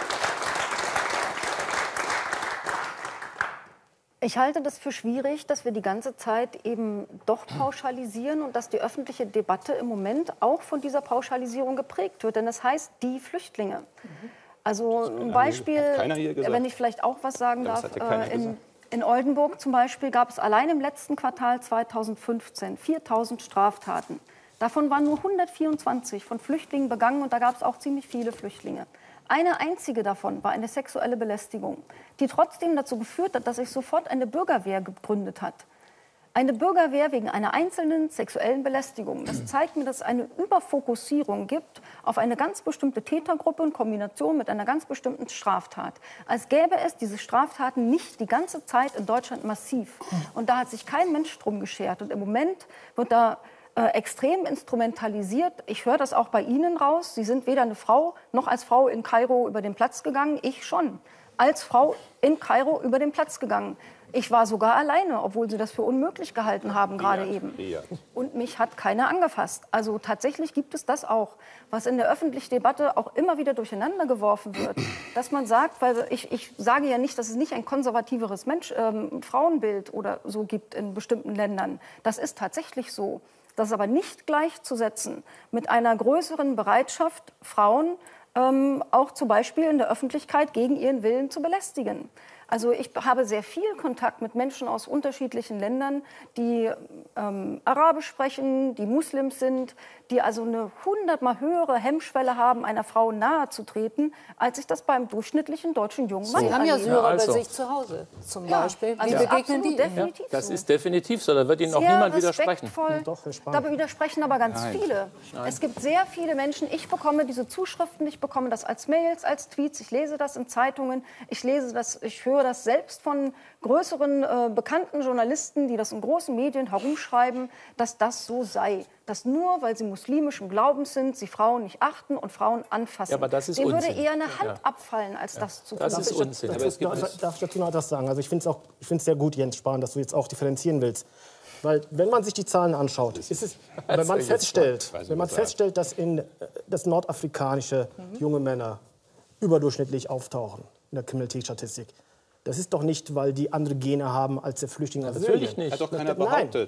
Ich halte das für schwierig, dass wir die ganze Zeit eben doch pauschalisieren und dass die öffentliche Debatte im Moment auch von dieser Pauschalisierung geprägt wird. Denn das heißt, die Flüchtlinge. Also ein Beispiel, wenn ich vielleicht auch was sagen darf, in Oldenburg zum Beispiel gab es allein im letzten Quartal 2015 4.000 Straftaten. Davon waren nur 124 von Flüchtlingen begangen und da gab es auch ziemlich viele Flüchtlinge. Eine einzige davon war eine sexuelle Belästigung, die trotzdem dazu geführt hat, dass sich sofort eine Bürgerwehr gegründet hat. Eine Bürgerwehr wegen einer einzelnen sexuellen Belästigung. Das zeigt mir, dass es eine Überfokussierung gibt auf eine ganz bestimmte Tätergruppe in Kombination mit einer ganz bestimmten Straftat. Als gäbe es diese Straftaten nicht die ganze Zeit in Deutschland massiv. Und da hat sich kein Mensch drum geschert. Und im Moment wird da extrem instrumentalisiert. Ich höre das auch bei Ihnen raus. Sie sind weder eine Frau noch als Frau in Kairo über den Platz gegangen. Ich schon. Als Frau in Kairo über den Platz gegangen. Ich war sogar alleine, obwohl sie das für unmöglich gehalten haben, gerade eben. Und mich hat keiner angefasst. Also tatsächlich gibt es das auch, was in der öffentlichen Debatte auch immer wieder durcheinander geworfen wird. Dass man sagt, weil ich sage ja nicht, dass es nicht ein konservativeres Frauenbild oder so gibt in bestimmten Ländern. Das ist tatsächlich so. Das ist aber nicht gleichzusetzen mit einer größeren Bereitschaft, Frauen auch zum Beispiel in der Öffentlichkeit gegen ihren Willen zu belästigen. Also ich habe sehr viel Kontakt mit Menschen aus unterschiedlichen Ländern, die Arabisch sprechen, die Muslims sind, die also eine 100-mal höhere Hemmschwelle haben, einer Frau nahe zu treten, als ich das beim durchschnittlichen deutschen jungen Mann Sie haben ja Syrer also. bei sich zu Hause zum Beispiel. Wie Also begegnen die? definitiv Das so. ist definitiv so, da wird Ihnen auch Sehr niemand widersprechen. respektvoll. Doch, Herr Spahn. Da widersprechen aber ganz viele. Es gibt sehr viele Menschen. Ich bekomme diese Zuschriften, ich bekomme das als Mails, als Tweets, ich lese das in Zeitungen, ich höre das selbst von größeren bekannten Journalisten, die das in großen Medien herumschreiben, dass das so sei. Dass nur, weil sie muslimischen Glaubens sind, sie Frauen nicht achten und Frauen anfassen. Ja, aber das ist Denen würde Unsinn. eher eine Hand abfallen, als das zu tun. Das ist Unsinn. Darf ich dazu noch etwas sagen? Also ich finde es sehr gut, Jens Spahn, dass du jetzt auch differenzieren willst. Weil wenn man sich die Zahlen anschaut, wenn man feststellt, dass nordafrikanische junge Männer überdurchschnittlich auftauchen in der Kriminalitätsstatistik, das ist doch nicht, weil die andere Gene haben als der Flüchtling aus Syrien. Natürlich nicht. Hat doch keiner behauptet.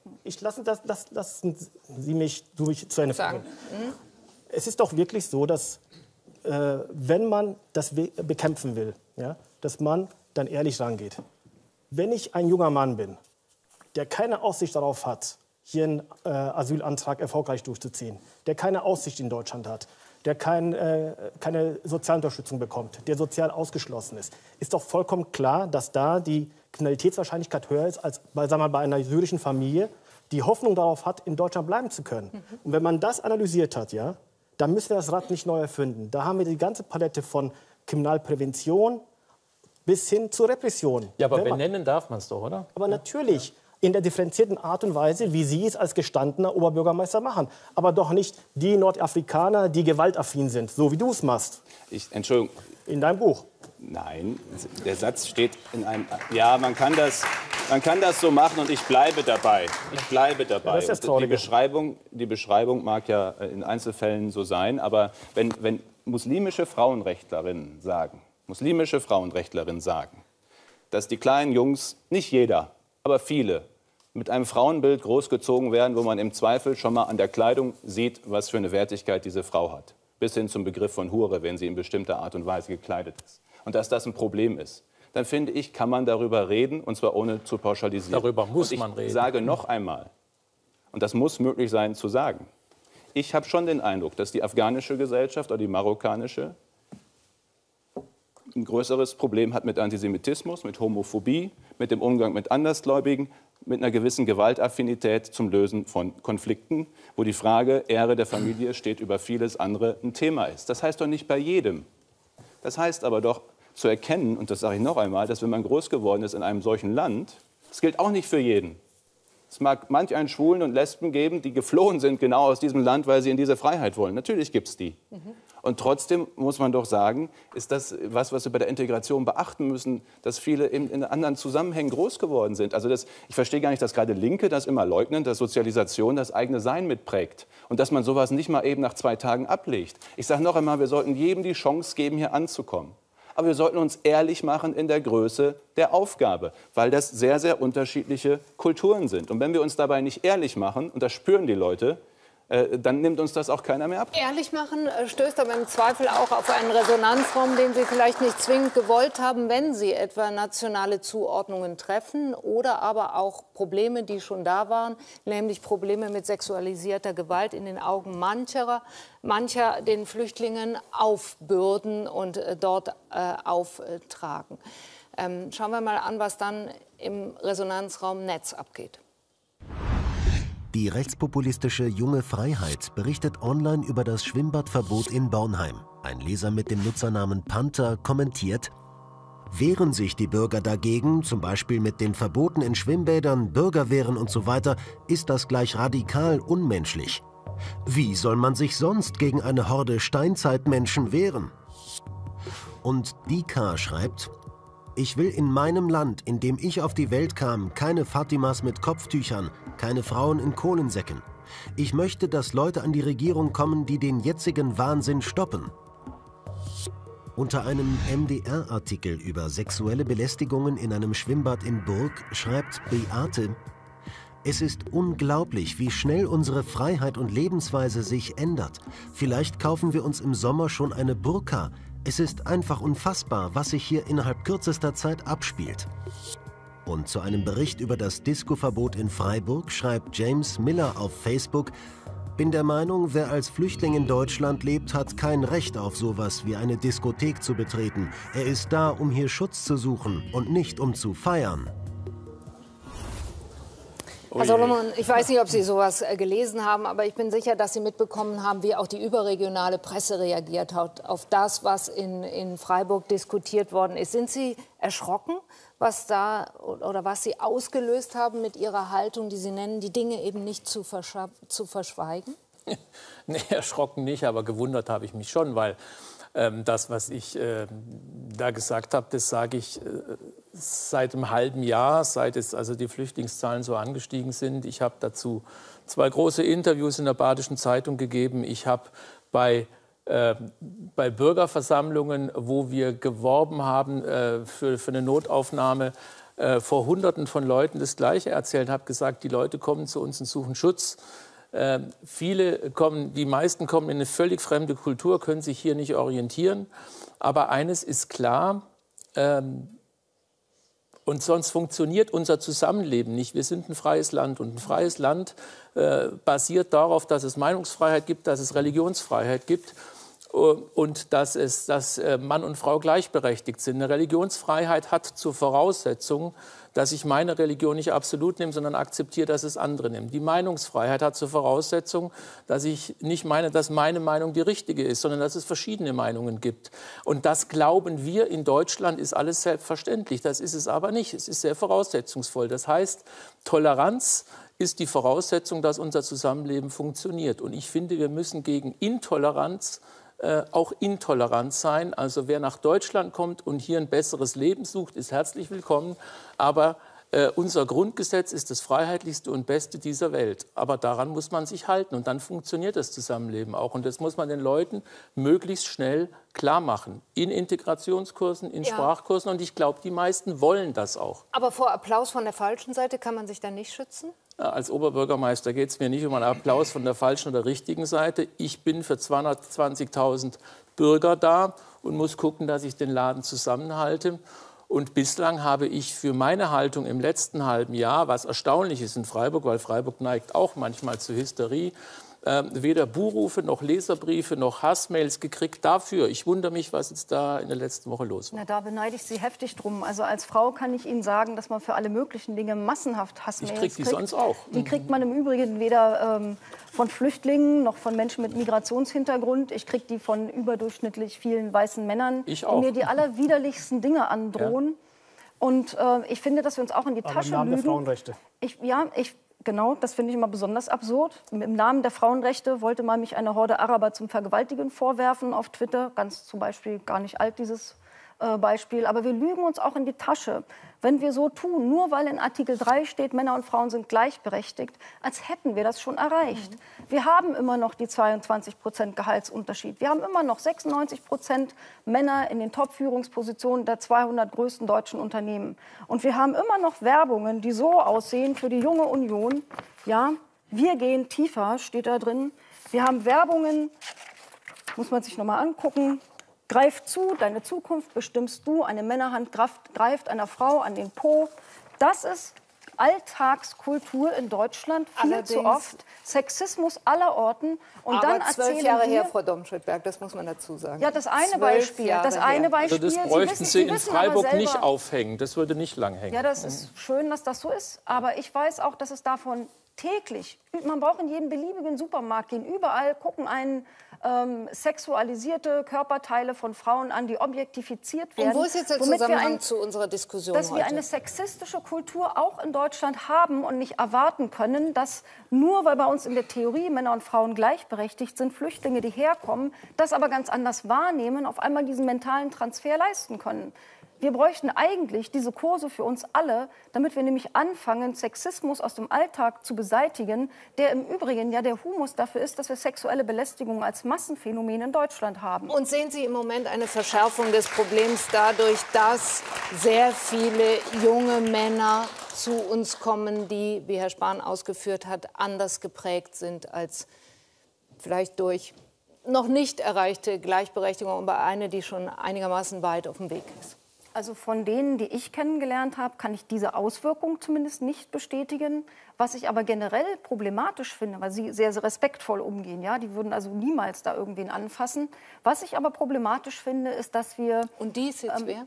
Lassen Sie mich zu Ende führen. Es ist doch wirklich so, dass wenn man das bekämpfen will, ja, dass man dann ehrlich rangeht. Wenn ich ein junger Mann bin, der keine Aussicht darauf hat, hier einen Asylantrag erfolgreich durchzuziehen, der keine Aussicht in Deutschland hat, der keine Sozialunterstützung bekommt, der sozial ausgeschlossen ist, ist doch vollkommen klar, dass da die Kriminalitätswahrscheinlichkeit höher ist als bei, sagen wir mal, bei einer syrischen Familie, die Hoffnung darauf hat, in Deutschland bleiben zu können. Und wenn man das analysiert hat, ja, dann müssen wir das Rad nicht neu erfinden. Da haben wir die ganze Palette von Kriminalprävention bis hin zur Repression. Ja, aber benennen darf man es doch, oder? Aber natürlich in der differenzierten Art und Weise, wie Sie es als gestandener Oberbürgermeister machen. Aber doch nicht die Nordafrikaner, die gewaltaffin sind, so wie du es machst. Entschuldigung. In deinem Buch. Nein, der Satz steht in einem... Ja, man kann das so machen und ich bleibe dabei. Ich bleibe dabei. Ja, das ist das Traurige. Die Beschreibung mag ja in Einzelfällen so sein, aber wenn muslimische Frauenrechtlerinnen sagen, dass die kleinen Jungs, nicht jeder, aber viele, mit einem Frauenbild großgezogen werden, wo man im Zweifel schon mal an der Kleidung sieht, was für eine Wertigkeit diese Frau hat. Bis hin zum Begriff von Hure, wenn sie in bestimmter Art und Weise gekleidet ist. Und dass das ein Problem ist, dann finde ich, kann man darüber reden, und zwar ohne zu pauschalisieren. Darüber muss man reden. Ich sage noch einmal, und das muss möglich sein zu sagen, ich habe schon den Eindruck, dass die afghanische Gesellschaft oder die marokkanische ein größeres Problem hat mit Antisemitismus, mit Homophobie, mit dem Umgang mit Andersgläubigen, mit einer gewissen Gewaltaffinität zum Lösen von Konflikten, wo die Frage Ehre der Familie steht über vieles andere ein Thema ist. Das heißt doch nicht bei jedem. Das heißt aber doch zu erkennen, und das sage ich noch einmal, dass wenn man groß geworden ist in einem solchen Land, das gilt auch nicht für jeden. Es mag manch einen Schwulen und Lesben geben, die geflohen sind genau aus diesem Land, weil sie in diese Freiheit wollen. Natürlich gibt es die. Und trotzdem muss man doch sagen, ist das was wir bei der Integration beachten müssen, dass viele in anderen Zusammenhängen groß geworden sind. Also ich verstehe gar nicht, dass gerade Linke das immer leugnen, dass Sozialisation das eigene Sein mitprägt. Und dass man sowas nicht mal eben nach 2 Tagen ablegt. Ich sage noch einmal, wir sollten jedem die Chance geben, hier anzukommen. Aber wir sollten uns ehrlich machen in der Größe der Aufgabe, weil das sehr, sehr unterschiedliche Kulturen sind. Und wenn wir uns dabei nicht ehrlich machen, und das spüren die Leute, dann nimmt uns das auch keiner mehr ab. Ehrlich machen stößt aber im Zweifel auch auf einen Resonanzraum, den Sie vielleicht nicht zwingend gewollt haben, wenn Sie etwa nationale Zuordnungen treffen oder aber auch Probleme, die schon da waren, nämlich Probleme mit sexualisierter Gewalt in den Augen mancher den Flüchtlingen aufbürden und dort auftragen. Schauen wir mal an, was dann im Resonanzraum Netz abgeht. Die rechtspopulistische Junge Freiheit berichtet online über das Schwimmbadverbot in Bornheim. Ein Leser mit dem Nutzernamen Panther kommentiert: Wehren sich die Bürger dagegen, zum Beispiel mit den Verboten in Schwimmbädern, Bürgerwehren und so weiter, ist das gleich radikal unmenschlich. Wie soll man sich sonst gegen eine Horde Steinzeitmenschen wehren? Und Dika schreibt: Ich will in meinem Land, in dem ich auf die Welt kam, keine Fatimas mit Kopftüchern, keine Frauen in Kohlensäcken. Ich möchte, dass Leute an die Regierung kommen, die den jetzigen Wahnsinn stoppen. Unter einem MDR-Artikel über sexuelle Belästigungen in einem Schwimmbad in Burg schreibt Beate: Es ist unglaublich, wie schnell unsere Freiheit und Lebensweise sich ändert. Vielleicht kaufen wir uns im Sommer schon eine Burka. Es ist einfach unfassbar, was sich hier innerhalb kürzester Zeit abspielt. Und zu einem Bericht über das Disco-Verbot in Freiburg schreibt James Miller auf Facebook: Bin der Meinung, wer als Flüchtling in Deutschland lebt, hat kein Recht auf sowas wie eine Diskothek zu betreten. Er ist da, um hier Schutz zu suchen und nicht um zu feiern. Herr Solomon, ich weiß nicht, ob Sie sowas gelesen haben, aber ich bin sicher, dass Sie mitbekommen haben, wie auch die überregionale Presse reagiert hat auf das, was in Freiburg diskutiert worden ist. Sind Sie erschrocken, was da oder was Sie ausgelöst haben mit Ihrer Haltung, die Sie nennen, die Dinge eben nicht zu verschweigen? Nee, erschrocken nicht, aber gewundert habe ich mich schon, weil das, was ich da gesagt habe, das sage ich seit einem halben Jahr, seit jetzt also die Flüchtlingszahlen so angestiegen sind. Ich habe dazu 2 große Interviews in der Badischen Zeitung gegeben. Ich habe bei Bürgerversammlungen, wo wir geworben haben für eine Notaufnahme, vor Hunderten von Leuten das Gleiche erzählt, habe gesagt, die Leute kommen zu uns und suchen Schutz. Die meisten kommen in eine völlig fremde Kultur, können sich hier nicht orientieren. Aber eines ist klar, und sonst funktioniert unser Zusammenleben nicht. Wir sind ein freies Land und ein freies Land basiert darauf, dass es Meinungsfreiheit gibt, dass es Religionsfreiheit gibt. und dass Mann und Frau gleichberechtigt sind. Eine Religionsfreiheit hat zur Voraussetzung, dass ich meine Religion nicht absolut nehme, sondern akzeptiere, dass es andere nehmen. Die Meinungsfreiheit hat zur Voraussetzung, dass ich nicht meine, dass meine Meinung die richtige ist, sondern dass es verschiedene Meinungen gibt. Und das glauben wir in Deutschland, ist alles selbstverständlich. Das ist es aber nicht. Es ist sehr voraussetzungsvoll. Das heißt, Toleranz ist die Voraussetzung, dass unser Zusammenleben funktioniert. Und ich finde, wir müssen gegen Intoleranz auch intolerant sein. Also wer nach Deutschland kommt und hier ein besseres Leben sucht, ist herzlich willkommen. Aber unser Grundgesetz ist das freiheitlichste und beste dieser Welt. Aber daran muss man sich halten und dann funktioniert das Zusammenleben auch. Und das muss man den Leuten möglichst schnell klar machen. In Integrationskursen, in Sprachkursen. Und ich glaube, die meisten wollen das auch. Aber vor Applaus von der falschen Seite kann man sich dann nicht schützen? Als Oberbürgermeister geht es mir nicht um einen Applaus von der falschen oder richtigen Seite. Ich bin für 220.000 Bürger da und muss gucken, dass ich den Laden zusammenhalte. Und bislang habe ich für meine Haltung im letzten halben Jahr, was erstaunlich ist in Freiburg, weil Freiburg neigt auch manchmal zur Hysterie, weder Buhrufe noch Leserbriefe noch Hassmails gekriegt dafür. Ich wundere mich, was jetzt da in der letzten Woche los war. Na, da beneide ich Sie heftig drum. Also als Frau kann ich Ihnen sagen, dass man für alle möglichen Dinge massenhaft Hassmails kriegt. Ich kriege die sonst auch. Die kriegt man im Übrigen weder von Flüchtlingen noch von Menschen mit Migrationshintergrund. Ich kriege die von überdurchschnittlich vielen weißen Männern, ich auch. die mir die allerwiderlichsten Dinge androhen. Ja. Und ich finde, dass wir uns auch in die Tasche lügen. Im Namen der Frauenrechte. Genau, das finde ich immer besonders absurd. Im Namen der Frauenrechte wollte man mich eine Horde Araber zum Vergewaltigen vorwerfen auf Twitter. Ganz zum Beispiel gar nicht alt, dieses Beispiel. Aber wir lügen uns auch in die Tasche, wenn wir so tun, nur weil in Artikel 3 steht, Männer und Frauen sind gleichberechtigt, als hätten wir das schon erreicht. Wir haben immer noch die 22% Gehaltsunterschied. Wir haben immer noch 96% Männer in den Top-Führungspositionen der 200 größten deutschen Unternehmen. Und wir haben immer noch Werbungen, die so aussehen für die junge Union. Ja, wir gehen tiefer, steht da drin. Wir haben Werbungen, muss man sich noch mal angucken. Greif zu, deine Zukunft bestimmst du. Eine Männerhand greift einer Frau an den Po. Das ist Alltagskultur in Deutschland, viel zu oft. Sexismus aller Orten. Und aber dann 12 Jahre her, Frau Domscheit-Berg, das muss man dazu sagen. Ja, das eine Beispiel. Das bräuchten Sie in Freiburg nicht aufhängen. Das würde nicht lang hängen. Ja, das ist schön, dass das so ist. Aber ich weiß auch, dass es davon täglich, man braucht in jeden beliebigen Supermarkt gehen, überall gucken einen sexualisierte Körperteile von Frauen an, die objektifiziert werden. Und wo ist jetzt der Zusammenhang zu unserer Diskussion dass heute? Wir eine sexistische Kultur auch in Deutschland haben und nicht erwarten können, dass nur weil bei uns in der Theorie Männer und Frauen gleichberechtigt sind, Flüchtlinge, die herkommen, das aber ganz anders wahrnehmen, auf einmal diesen mentalen Transfer leisten können. Wir bräuchten eigentlich diese Kurse für uns alle, damit wir nämlich anfangen, Sexismus aus dem Alltag zu beseitigen, der im Übrigen ja der Humus dafür ist, dass wir sexuelle Belästigung als Massenphänomen in Deutschland haben. Und sehen Sie im Moment eine Verschärfung des Problems dadurch, dass sehr viele junge Männer zu uns kommen, die, wie Herr Spahn ausgeführt hat, anders geprägt sind als vielleicht durch noch nicht erreichte Gleichberechtigung, aber eine, die schon einigermaßen weit auf dem Weg ist? Also von denen, die ich kennengelernt habe, kann ich diese Auswirkung zumindest nicht bestätigen. Was ich aber generell problematisch finde, weil sie sehr, sehr respektvoll umgehen. Ja? Die würden also niemals da irgendwen anfassen. Was ich aber problematisch finde, ist, dass wir... Und die ist jetzt wer?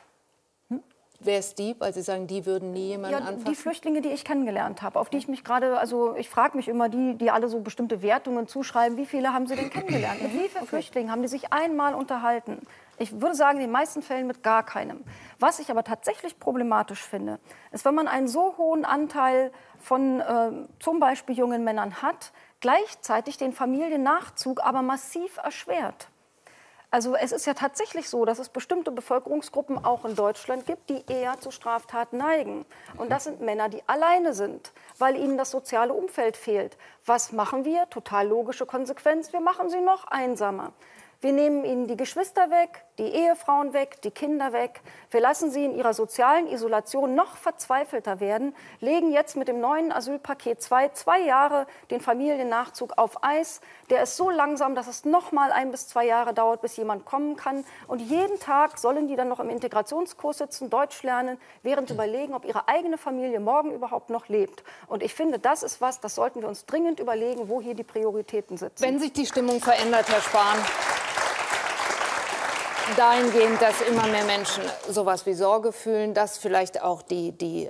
Wer ist die? Weil Sie sagen, die würden nie jemanden anfassen? Die Flüchtlinge, die ich kennengelernt habe, auf die ich mich gerade, also ich frage mich immer, die alle so bestimmte Wertungen zuschreiben, wie viele haben Sie denn kennengelernt? Mit wie vielen Flüchtlingen haben die sich einmal unterhalten? Ich würde sagen, in den meisten Fällen mit gar keinem. Was ich aber tatsächlich problematisch finde, ist, wenn man einen so hohen Anteil von zum Beispiel jungen Männern hat, gleichzeitig den Familiennachzug aber massiv erschwert. Also es ist ja tatsächlich so, dass es bestimmte Bevölkerungsgruppen auch in Deutschland gibt, die eher zu Straftaten neigen. Und das sind Männer, die alleine sind, weil ihnen das soziale Umfeld fehlt. Was machen wir? Total logische Konsequenz, wir machen sie noch einsamer. Wir nehmen ihnen die Geschwister weg, die Ehefrauen weg, die Kinder weg. Wir lassen sie in ihrer sozialen Isolation noch verzweifelter werden, legen jetzt mit dem neuen Asylpaket 2 Jahre den Familiennachzug auf Eis. Der ist so langsam, dass es noch mal 1 bis 2 Jahre dauert, bis jemand kommen kann. Und jeden Tag sollen die dann noch im Integrationskurs sitzen, Deutsch lernen, während überlegen, ob ihre eigene Familie morgen überhaupt noch lebt. Und ich finde, das ist was, das sollten wir uns dringend überlegen, wo hier die Prioritäten sitzen. Wenn sich die Stimmung verändert, Herr Spahn, dahingehend, dass immer mehr Menschen sowas wie Sorge fühlen, dass vielleicht auch die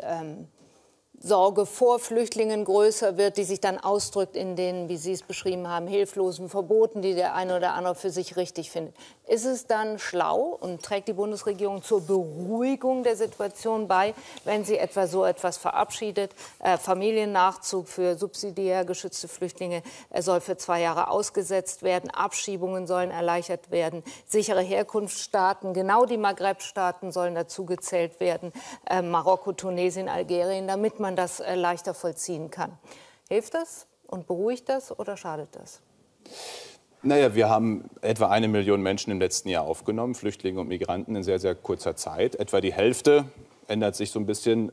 Sorge vor Flüchtlingen größer wird, die sich dann ausdrückt in den, wie Sie es beschrieben haben, hilflosen Verboten, die der eine oder andere für sich richtig findet. Ist es dann schlau und trägt die Bundesregierung zur Beruhigung der Situation bei, wenn sie etwa so etwas verabschiedet? Familiennachzug für subsidiär geschützte Flüchtlinge soll für 2 Jahre ausgesetzt werden. Abschiebungen sollen erleichtert werden. Sichere Herkunftsstaaten, genau die Maghreb-Staaten sollen dazugezählt werden. Marokko, Tunesien, Algerien, damit man das leichter vollziehen kann. Hilft das und beruhigt das oder schadet das? Naja, wir haben etwa 1 Million Menschen im letzten Jahr aufgenommen, Flüchtlinge und Migranten in sehr, sehr kurzer Zeit. Etwa die Hälfte ändert sich so ein bisschen,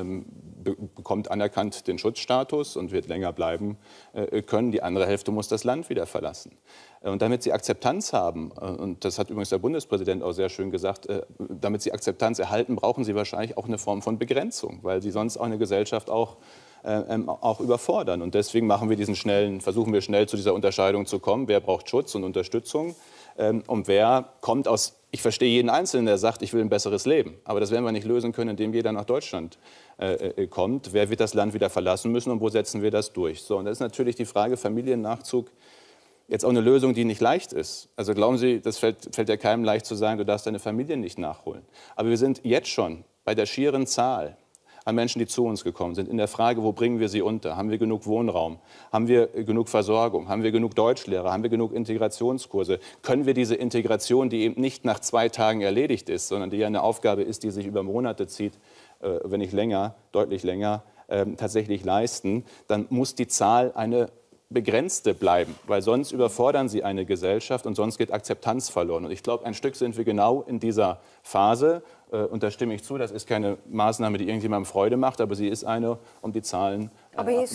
bekommt anerkannt den Schutzstatus und wird länger bleiben können. Die andere Hälfte muss das Land wieder verlassen. Und damit sie Akzeptanz haben, und das hat übrigens der Bundespräsident auch sehr schön gesagt, damit sie Akzeptanz erhalten, brauchen sie wahrscheinlich auch eine Form von Begrenzung, weil sie sonst auch eine Gesellschaft auch überfordern. Und deswegen versuchen wir schnell zu dieser Unterscheidung zu kommen. Wer braucht Schutz und Unterstützung und wer kommt aus... Ich verstehe jeden Einzelnen, der sagt, ich will ein besseres Leben. Aber das werden wir nicht lösen können, indem jeder nach Deutschland kommt. Wer wird das Land wieder verlassen müssen und wo setzen wir das durch? So, und das ist natürlich die Frage Familiennachzug. Jetzt auch eine Lösung, die nicht leicht ist. Also glauben Sie, das fällt ja keinem leicht zu sagen, du darfst deine Familie nicht nachholen. Aber wir sind jetzt schon bei der schieren Zahl an Menschen, die zu uns gekommen sind, in der Frage, wo bringen wir sie unter? Haben wir genug Wohnraum? Haben wir genug Versorgung? Haben wir genug Deutschlehrer? Haben wir genug Integrationskurse? Können wir diese Integration, die eben nicht nach 2 Tagen erledigt ist, sondern die ja eine Aufgabe ist, die sich über Monate zieht, wenn nicht länger, deutlich länger, tatsächlich leisten? Dann muss die Zahl eine begrenzte bleiben, weil sonst überfordern sie eine Gesellschaft und sonst geht Akzeptanz verloren. Und ich glaube, ein Stück sind wir genau in dieser Phase. Und da stimme ich zu, das ist keine Maßnahme, die irgendjemandem Freude macht, aber sie ist eine, um die Zahlen... Aber hier ist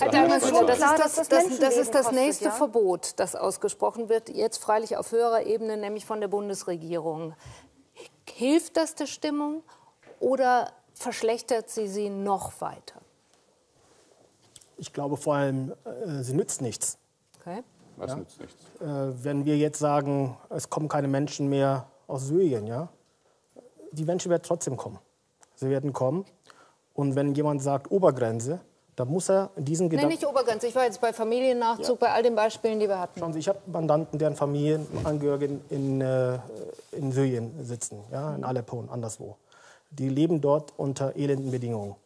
das ist das nächste Verbot, das ausgesprochen wird, jetzt freilich auf höherer Ebene, nämlich von der Bundesregierung. Hilft das der Stimmung oder verschlechtert sie noch weiter? Ich glaube vor allem, sie nützt nichts. Okay. Was nützt nichts? Wenn wir jetzt sagen, es kommen keine Menschen mehr aus Syrien, ja, die Menschen werden trotzdem kommen. Sie werden kommen. Und wenn jemand sagt Obergrenze, dann muss er diesen Gedanken... Nein, nicht Obergrenze. Ich war jetzt bei Familiennachzug, bei all den Beispielen, die wir hatten. Schauen Sie, ich habe Mandanten, deren Familienangehörige in Syrien sitzen, ja, in Aleppo und anderswo. Die leben dort unter elenden Bedingungen.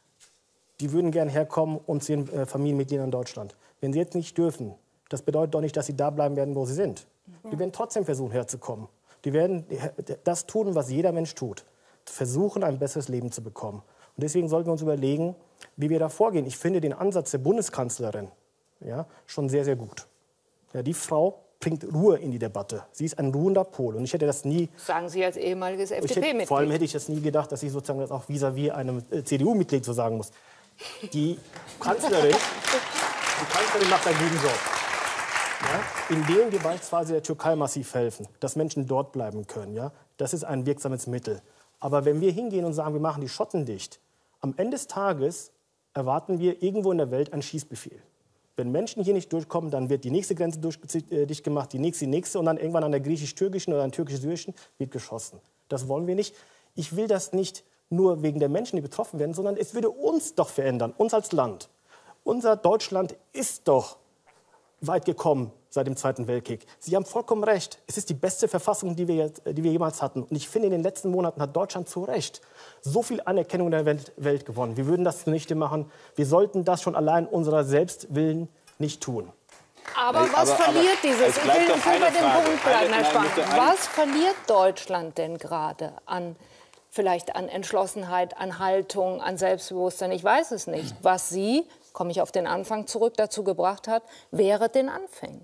Die würden gern herkommen und zu ihren Familienmitgliedern in Deutschland. Wenn sie jetzt nicht dürfen, das bedeutet doch nicht, dass sie da bleiben werden, wo sie sind. Die werden trotzdem versuchen, herzukommen. Die werden das tun, was jeder Mensch tut. Versuchen, ein besseres Leben zu bekommen. Und deswegen sollten wir uns überlegen, wie wir da vorgehen. Ich finde den Ansatz der Bundeskanzlerin schon sehr, sehr gut. Ja, die Frau bringt Ruhe in die Debatte. Sie ist ein ruhender Pol. Und ich hätte das nie... Sagen Sie als ehemaliges FDP-Mitglied. Vor allem hätte ich das nie gedacht, dass ich sozusagen das auch vis-à-vis einem CDU-Mitglied so sagen muss. Die Kanzlerin macht einen guten Job. Ja? Indem wir beispielsweise der Türkei massiv helfen, dass Menschen dort bleiben können. Ja? Das ist ein wirksames Mittel. Aber wenn wir hingehen und sagen, wir machen die Schotten dicht, am Ende des Tages erwarten wir irgendwo in der Welt einen Schießbefehl. Wenn Menschen hier nicht durchkommen, dann wird die nächste Grenze dicht gemacht, die nächste und dann irgendwann an der griechisch-türkischen oder an der türkisch-syrischen wird geschossen. Das wollen wir nicht. Ich will das nicht nur wegen der Menschen, die betroffen werden, sondern es würde uns doch verändern, uns als Land. Unser Deutschland ist doch weit gekommen seit dem Zweiten Weltkrieg. Sie haben vollkommen recht. Es ist die beste Verfassung, die wir jemals hatten. Und ich finde, in den letzten Monaten hat Deutschland zu Recht so viel Anerkennung in der Welt gewonnen. Wir würden das zunichte machen. Wir sollten das schon allein unserer Selbstwillen nicht tun. Aber was verliert dieses? Ich will bei dem Punkt bleiben, Herr Spahn. Was verliert Deutschland denn gerade vielleicht an Entschlossenheit, an Haltung, an Selbstbewusstsein? Ich weiß es nicht. Was Sie, komme ich auf den Anfang zurück, dazu gebracht hat, wäre den Anfängen.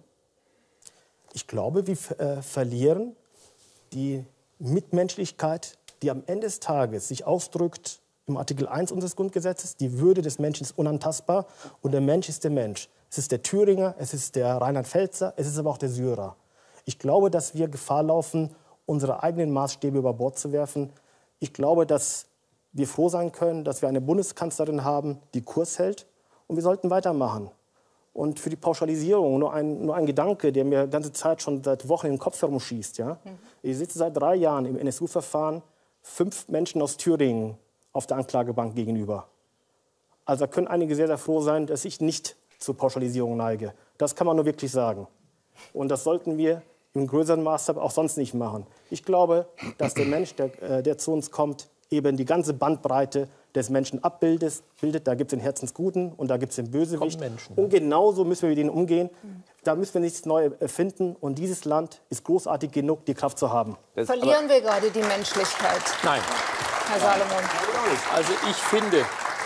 Ich glaube, wir verlieren die Mitmenschlichkeit, die am Ende des Tages sich ausdrückt im Artikel 1 unseres Grundgesetzes. Die Würde des Menschen ist unantastbar und der Mensch ist der Mensch. Es ist der Thüringer, es ist der Rheinland-Pfälzer, es ist aber auch der Syrer. Ich glaube, dass wir Gefahr laufen, unsere eigenen Maßstäbe über Bord zu werfen. Ich glaube, dass wir froh sein können, dass wir eine Bundeskanzlerin haben, die Kurs hält. Und wir sollten weitermachen. Und für die Pauschalisierung nur ein Gedanke, der mir die ganze Zeit schon seit Wochen in den Kopf herumschießt. Ja? Ich sitze seit 3 Jahren im NSU-Verfahren 5 Menschen aus Thüringen auf der Anklagebank gegenüber. Also da können einige sehr, sehr froh sein, dass ich nicht zur Pauschalisierung neige. Das kann man nur wirklich sagen. Und das sollten wir im größeren Maßstab auch sonst nicht machen. Ich glaube, dass der Mensch, der zu uns kommt, eben die ganze Bandbreite des Menschen abbildet. Da gibt es den Herzensguten und da gibt es den Bösewicht. Und genauso müssen wir mit ihnen umgehen. Da müssen wir nichts Neues erfinden. Und dieses Land ist großartig genug, die Kraft zu haben. Verlieren wir gerade die Menschlichkeit? Nein. Herr Salomon. Also ich finde,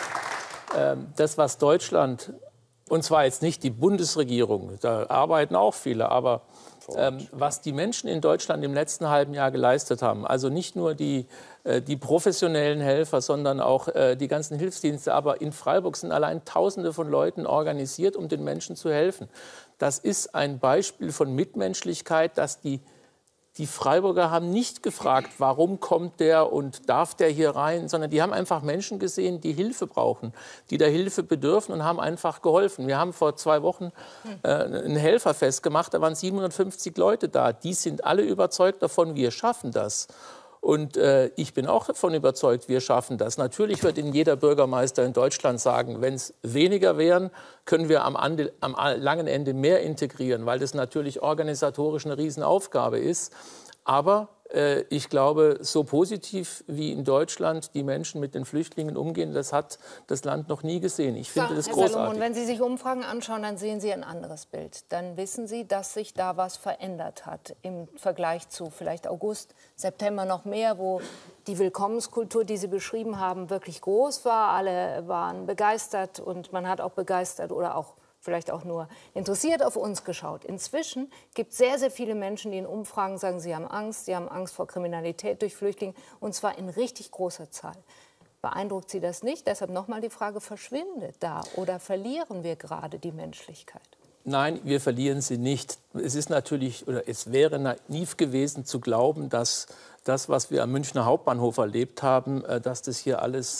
das, was Deutschland, und zwar jetzt nicht die Bundesregierung, da arbeiten auch viele, aber was die Menschen in Deutschland im letzten halben Jahr geleistet haben, also nicht nur die professionellen Helfer, sondern auch die ganzen Hilfsdienste, aber in Freiburg sind allein Tausende von Leuten organisiert, um den Menschen zu helfen. Das ist ein Beispiel von Mitmenschlichkeit, dass die Freiburger haben nicht gefragt, warum kommt der und darf der hier rein, sondern die haben einfach Menschen gesehen, die Hilfe brauchen, die der Hilfe bedürfen und haben einfach geholfen. Wir haben vor 2 Wochen ein Helferfest gemacht, da waren 750 Leute da. Die sind alle überzeugt davon, wir schaffen das. Und ich bin auch davon überzeugt, wir schaffen das. Natürlich wird Ihnen jeder Bürgermeister in Deutschland sagen, wenn es weniger wären, können wir am langen Ende mehr integrieren, weil das natürlich organisatorisch eine Riesenaufgabe ist. Aber ich glaube, so positiv wie in Deutschland die Menschen mit den Flüchtlingen umgehen, das hat das Land noch nie gesehen. Ich finde das großartig. Herr Salomon, wenn Sie sich Umfragen anschauen, dann sehen Sie ein anderes Bild. Dann wissen Sie, dass sich da was verändert hat im Vergleich zu vielleicht August, September noch mehr, wo die Willkommenskultur, die Sie beschrieben haben, wirklich groß war. Alle waren begeistert und man hat auch begeistert oder auch vielleicht auch nur interessiert auf uns geschaut. Inzwischen gibt es sehr, sehr viele Menschen, die in Umfragen sagen, sie haben Angst vor Kriminalität durch Flüchtlinge, und zwar in richtig großer Zahl. Beeindruckt Sie das nicht? Deshalb nochmal die Frage, verschwindet da oder verlieren wir gerade die Menschlichkeit? Nein, wir verlieren sie nicht. Es ist natürlich, oder es wäre naiv gewesen zu glauben, dass das, was wir am Münchner Hauptbahnhof erlebt haben, dass das hier alles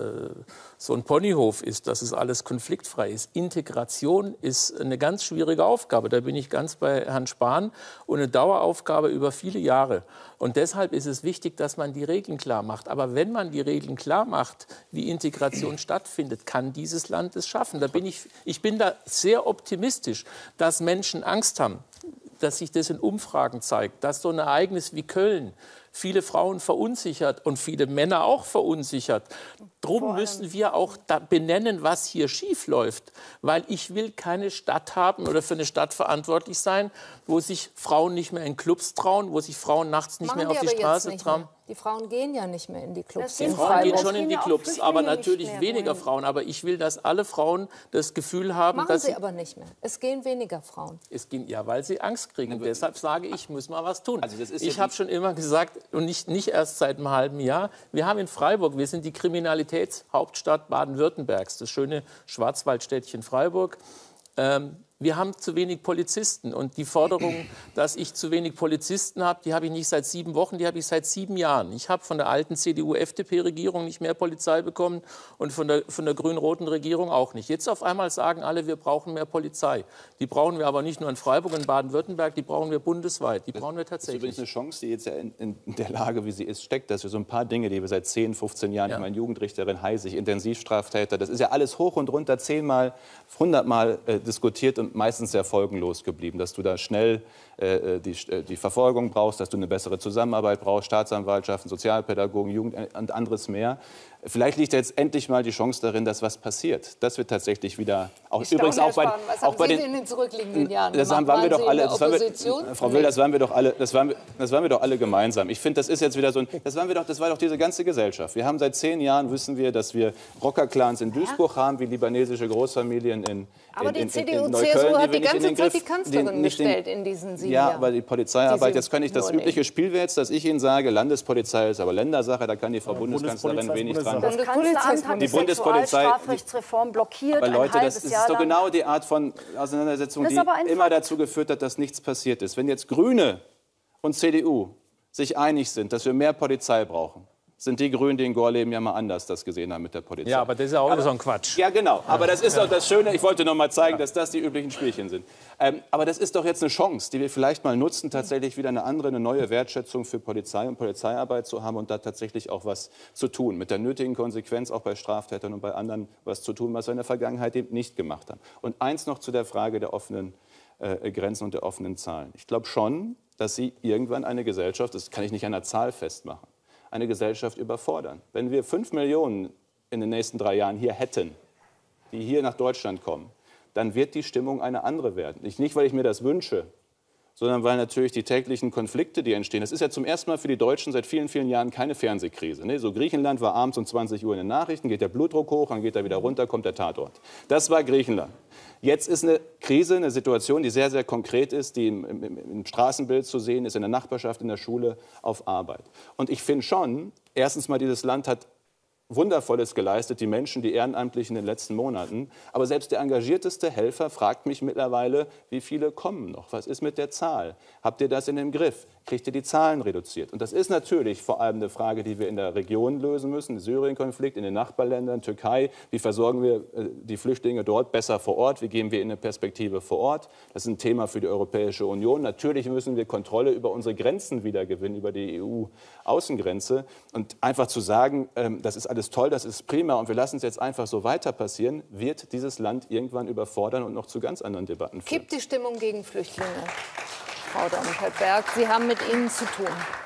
so ein Ponyhof ist, dass es alles konfliktfrei ist. Integration ist eine ganz schwierige Aufgabe. Da bin ich ganz bei Herrn Spahn. Und eine Daueraufgabe über viele Jahre. Und deshalb ist es wichtig, dass man die Regeln klar macht. Aber wenn man die Regeln klar macht, wie Integration stattfindet, kann dieses Land es schaffen. Ich bin da sehr optimistisch, dass Menschen Angst haben, dass sich das in Umfragen zeigt, dass so ein Ereignis wie Köln viele Frauen verunsichert und viele Männer auch verunsichert. Drum müssen wir auch benennen, was hier schief läuft. Weil ich will keine Stadt haben oder für eine Stadt verantwortlich sein, wo sich Frauen nicht mehr in Clubs trauen, wo sich Frauen nachts nicht mehr auf die Straße trauen. Die Frauen gehen ja nicht mehr in die Clubs. Die Frauen gehen schon in die Clubs, aber natürlich weniger Frauen. Aber ich will, dass alle Frauen das Gefühl haben, machen dass sie aber nicht mehr. Es gehen weniger Frauen. Ja, weil sie Angst kriegen. Und deshalb sage ich, muss mal was tun. Also ich habe schon immer gesagt, und nicht erst seit einem halben Jahr, wir haben in Freiburg, wir sind die Kriminalitätshauptstadt Baden-Württembergs, das schöne Schwarzwaldstädtchen Freiburg. Wir haben zu wenig Polizisten. Und die Forderung, dass ich zu wenig Polizisten habe, die habe ich nicht seit 7 Wochen, die habe ich seit 7 Jahren. Ich habe von der alten CDU-FDP-Regierung nicht mehr Polizei bekommen und von der grün-roten Regierung auch nicht. Jetzt auf einmal sagen alle, wir brauchen mehr Polizei. Die brauchen wir aber nicht nur in Freiburg, in Baden-Württemberg, die brauchen wir bundesweit. Die brauchen wir tatsächlich. Das ist übrigens eine Chance, die jetzt ja in der Lage, wie sie ist, steckt, dass wir so ein paar Dinge, die wir seit 10, 15 Jahren, ich meine Jugendrichterin Heisig, Intensivstraftäter, das ist ja alles hoch und runter 10-mal, 100-mal diskutiert und meistens sehr folgenlos geblieben, dass du da schnell die Verfolgung brauchst, dass du eine bessere Zusammenarbeit brauchst, Staatsanwaltschaften, Sozialpädagogen, Jugend und anderes mehr. Vielleicht liegt jetzt endlich mal die Chance darin, dass was passiert. Dass wir tatsächlich wieder, auch übrigens auch bei, auch bei den in den zurückliegenden Jahren das gemacht? waren wir doch alle, Frau Will, das waren wir doch alle gemeinsam. Ich finde, das ist jetzt wieder so das war doch diese ganze Gesellschaft. Wir haben seit 10 Jahren, wissen wir, dass wir Rockerclans in Duisburg haben, wie libanesische Großfamilien in aber die CDU, Neukölln, CSU hat die ganze Zeit die Kanzlerin gestellt in diesen 7 Jahren. Ja, aber die Polizeiarbeit, jetzt kann ich das übliche Spiel wäre jetzt, dass ich Ihnen sage, Landespolizei ist aber Ländersache, da kann die Frau Bundeskanzlerin wenig dran. Das Kanzleramt hat die Sexualstrafrechtsreform blockiert. Aber Leute, das ist doch genau die Art von Auseinandersetzung, die immer dazu geführt hat, dass nichts passiert ist. Wenn jetzt Grüne und CDU sich einig sind, dass wir mehr Polizei brauchen, sind die Grünen, die in Gorleben ja mal anders das gesehen haben mit der Polizei. Ja, aber das ist ja auch so ein Quatsch. Ja, genau. Aber das ist doch das Schöne. Ich wollte noch mal zeigen, dass das die üblichen Spielchen sind. Aber das ist doch jetzt eine Chance, die wir vielleicht mal nutzen, tatsächlich wieder eine neue Wertschätzung für Polizei und Polizeiarbeit zu haben und da tatsächlich auch was zu tun. Mit der nötigen Konsequenz auch bei Straftätern und bei anderen was zu tun, was wir in der Vergangenheit eben nicht gemacht haben. Und eins noch zu der Frage der offenen Grenzen und der offenen Zahlen. Ich glaube schon, dass Sie irgendwann eine Gesellschaft, das kann ich nicht an einer Zahl festmachen, eine Gesellschaft überfordern. Wenn wir 5 Millionen in den nächsten 3 Jahren hier hätten, die hier nach Deutschland kommen, dann wird die Stimmung eine andere werden. Nicht, weil ich mir das wünsche, sondern weil natürlich die täglichen Konflikte, die entstehen, das ist ja zum ersten Mal für die Deutschen seit vielen, vielen Jahren keine Fernsehkrise. Ne? So Griechenland war abends um 20 Uhr in den Nachrichten, geht der Blutdruck hoch, dann geht er wieder runter, kommt der Tatort. Das war Griechenland. Jetzt ist eine Krise, eine Situation, die sehr, sehr konkret ist, die im Straßenbild zu sehen ist, in der Nachbarschaft, in der Schule, auf Arbeit. Und ich finde schon, erstens mal, dieses Land hat Wundervolles geleistet, die Menschen, die Ehrenamtlichen in den letzten Monaten. Aber selbst der engagierteste Helfer fragt mich mittlerweile, wie viele kommen noch? Was ist mit der Zahl? Habt ihr das in dem Griff? Kriegt ihr die Zahlen reduziert? Und das ist natürlich vor allem eine Frage, die wir in der Region lösen müssen. Syrien-Konflikt, in den Nachbarländern, Türkei. Wie versorgen wir die Flüchtlinge dort besser vor Ort? Wie geben wir ihnen eine Perspektive vor Ort? Das ist ein Thema für die Europäische Union. Natürlich müssen wir Kontrolle über unsere Grenzen wiedergewinnen, über die EU-Außengrenze. Und einfach zu sagen, das ist alles toll, das ist prima und wir lassen es jetzt einfach so weiter passieren, wird dieses Land irgendwann überfordern und noch zu ganz anderen Debatten führen. Kippt die Stimmung gegen Flüchtlinge, Frau Domscheit-Berg? Sie haben mit ihnen zu tun.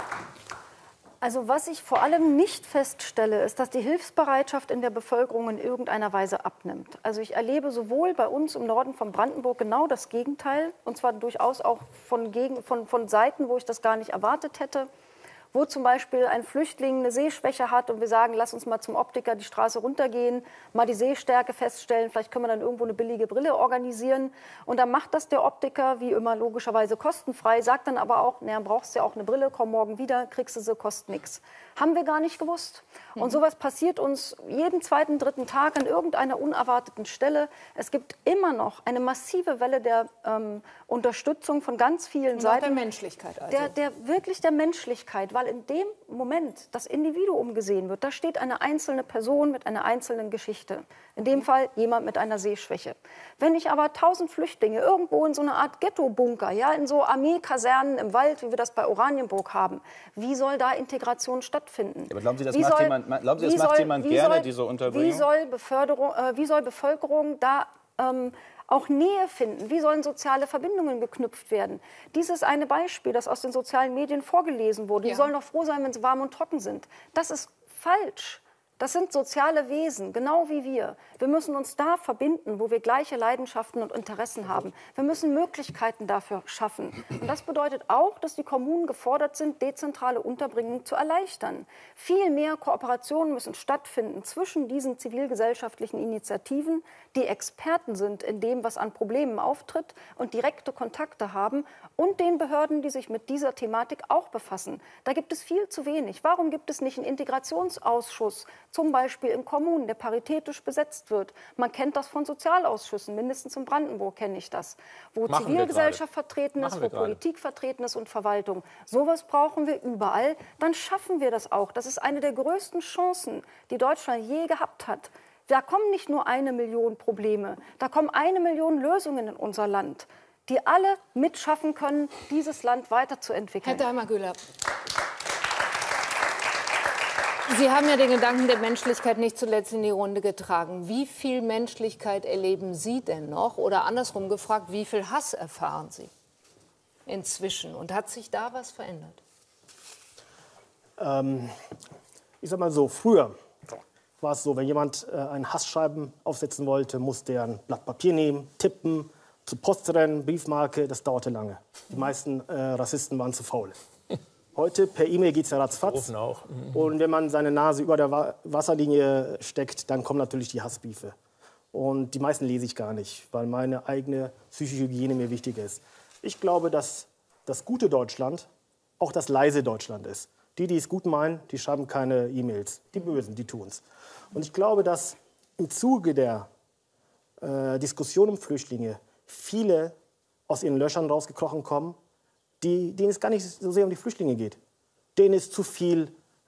Also was ich vor allem nicht feststelle, ist, dass die Hilfsbereitschaft in der Bevölkerung in irgendeiner Weise abnimmt. Also ich erlebe sowohl bei uns im Norden von Brandenburg genau das Gegenteil, und zwar durchaus auch von Seiten, wo ich das gar nicht erwartet hätte. Wo zum Beispiel ein Flüchtling eine Sehschwäche hat und wir sagen, lass uns mal zum Optiker die Straße runtergehen, mal die Sehstärke feststellen, vielleicht können wir dann irgendwo eine billige Brille organisieren. Und dann macht das der Optiker, wie immer logischerweise kostenfrei, sagt dann aber auch, naja, brauchst du ja auch eine Brille, komm morgen wieder, kriegst du sie, kostet nichts. Haben wir gar nicht gewusst. Und sowas passiert uns jeden zweiten, dritten Tag an irgendeiner unerwarteten Stelle. Es gibt immer noch eine massive Welle der Unterstützung von ganz vielen Seiten. Der Menschlichkeit also. Wirklich der Menschlichkeit, weil in dem Moment das Individuum gesehen wird, da steht eine einzelne Person mit einer einzelnen Geschichte. In dem Fall jemand mit einer Sehschwäche. Wenn ich aber 1000 Flüchtlinge irgendwo in so einer Art Ghetto-Bunker, ja, in so Armeekasernen im Wald, wie wir das bei Oranienburg haben, wie soll da Integration stattfinden? Ja, aber glauben Sie, das macht jemand gerne, diese Unterbringung? Wie soll Bevölkerung da auch Nähe finden? Wie sollen soziale Verbindungen geknüpft werden? Dies ist ein Beispiel, das aus den sozialen Medien vorgelesen wurde. Die sollen doch froh sein, wenn sie warm und trocken sind. Das ist falsch. Das sind soziale Wesen, genau wie wir. Wir müssen uns da verbinden, wo wir gleiche Leidenschaften und Interessen haben. Wir müssen Möglichkeiten dafür schaffen. Und das bedeutet auch, dass die Kommunen gefordert sind, dezentrale Unterbringung zu erleichtern. Viel mehr Kooperationen müssen stattfinden zwischen diesen zivilgesellschaftlichen Initiativen, die Experten sind in dem, was an Problemen auftritt und direkte Kontakte haben, und den Behörden, die sich mit dieser Thematik auch befassen. Da gibt es viel zu wenig. Warum gibt es nicht einen Integrationsausschuss, zum Beispiel in Kommunen, der paritätisch besetzt wird? Man kennt das von Sozialausschüssen, mindestens in Brandenburg kenne ich das, wo Zivilgesellschaft vertreten ist, wo Politik vertreten ist und Verwaltung. Sowas brauchen wir überall, dann schaffen wir das auch. Das ist eine der größten Chancen, die Deutschland je gehabt hat. Da kommen nicht nur 1 Million Probleme, da kommen 1 Million Lösungen in unser Land, die alle mitschaffen können, dieses Land weiterzuentwickeln. Herr Daimler-Güler, Sie haben ja den Gedanken der Menschlichkeit nicht zuletzt in die Runde getragen. Wie viel Menschlichkeit erleben Sie denn noch? Oder andersrum gefragt, wie viel Hass erfahren Sie inzwischen? Und hat sich da was verändert? Ich sag mal so, früher war es so, wenn jemand ein Hassschreiben aufsetzen wollte, musste er ein Blatt Papier nehmen, tippen, zur Post rennen, Briefmarke, das dauerte lange. Die meisten Rassisten waren zu faul. Heute per E-Mail geht es ja ratzfatz. Und wenn man seine Nase über der Wasserlinie steckt, dann kommen natürlich die Hassbriefe. Und die meisten lese ich gar nicht, weil meine eigene psychische Hygiene mir wichtig ist. Ich glaube, dass das gute Deutschland auch das leise Deutschland ist. Die es gut meinen, die schreiben keine E-Mails. Die Bösen, die tun es. Und ich glaube, dass im Zuge der Diskussion um Flüchtlinge viele aus ihren Löchern rausgekrochen kommen, denen es gar nicht so sehr um die Flüchtlinge geht. Denen ist zu viel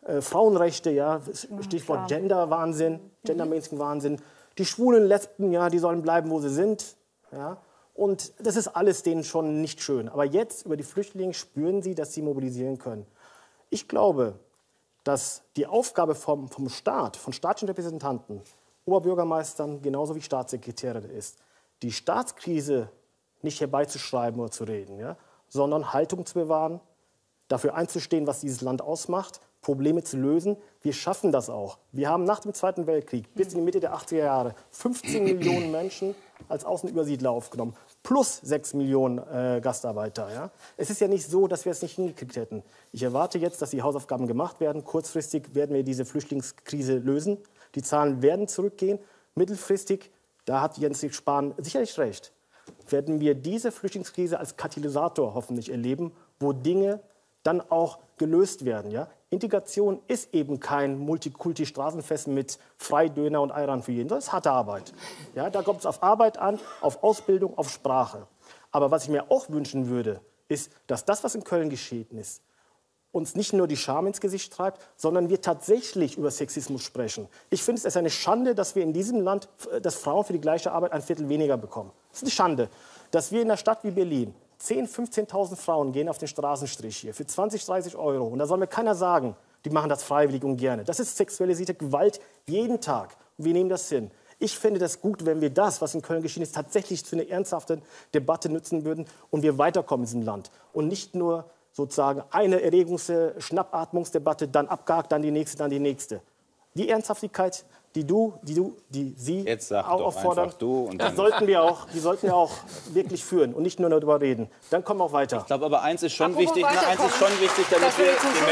Frauenrechte, ja, Stichwort Gender-Wahnsinn, Gender-Mainstream-Wahnsinn. Die schwulen Lesben, ja, die sollen bleiben, wo sie sind. Ja. Und das ist alles denen schon nicht schön. Aber jetzt über die Flüchtlinge spüren sie, dass sie mobilisieren können. Ich glaube, dass die Aufgabe vom Staat, von staatlichen Repräsentanten, Oberbürgermeistern genauso wie Staatssekretäre ist, die Staatskrise nicht herbeizuschreiben oder zu reden, ja, sondern Haltung zu bewahren, dafür einzustehen, was dieses Land ausmacht, Probleme zu lösen. Wir schaffen das auch. Wir haben nach dem Zweiten Weltkrieg bis in die Mitte der 80er Jahre 15 Millionen Menschen als Außenübersiedler aufgenommen, plus 6 Millionen Gastarbeiter. Ja. Es ist ja nicht so, dass wir es nicht hingekriegt hätten. Ich erwarte jetzt, dass die Hausaufgaben gemacht werden. Kurzfristig werden wir diese Flüchtlingskrise lösen. Die Zahlen werden zurückgehen. Mittelfristig, da hat Jens Spahn sicherlich recht, werden wir diese Flüchtlingskrise als Katalysator hoffentlich erleben, wo Dinge dann auch gelöst werden. Ja? Integration ist eben kein Multikulti-Straßenfest mit Freidöner und Ayran für jeden. Das ist harte Arbeit. Ja? Da kommt es auf Arbeit an, auf Ausbildung, auf Sprache. Aber was ich mir auch wünschen würde, ist, dass das, was in Köln geschehen ist, uns nicht nur die Scham ins Gesicht treibt, sondern wir tatsächlich über Sexismus sprechen. Ich finde, es ist eine Schande, dass wir in diesem Land, dass Frauen für die gleiche Arbeit ein Viertel weniger bekommen. Es ist eine Schande, dass wir in einer Stadt wie Berlin 10.000, 15.000 Frauen gehen auf den Straßenstrich hier für 20, 30 Euro. Und da soll mir keiner sagen, die machen das freiwillig und gerne. Das ist sexualisierte Gewalt jeden Tag. Und wir nehmen das hin. Ich finde das gut, wenn wir das, was in Köln geschehen ist, tatsächlich zu einer ernsthaften Debatte nutzen würden und wir weiterkommen in diesem Land. Und nicht nur sozusagen eine Schnappatmungsdebatte, dann abgehakt, dann die nächste, dann die nächste. Die Ernsthaftigkeit, die Sie jetzt sag auch doch auffordern, einfach du und die sollten wir auch wirklich führen und nicht nur darüber reden. Dann kommen wir auch weiter. Ich glaube aber eins ist schon Apropos wichtig, damit wir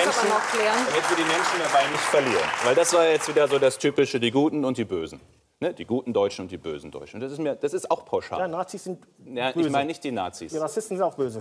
die Menschen dabei nicht verlieren. Weil das war jetzt wieder so das Typische, die Guten und die Bösen. Ne? Die guten Deutschen und die bösen Deutschen. Das ist auch pauschal. Ja, Nazis sind ja, böse. Ich meine nicht die Nazis. Die Rassisten sind auch böse.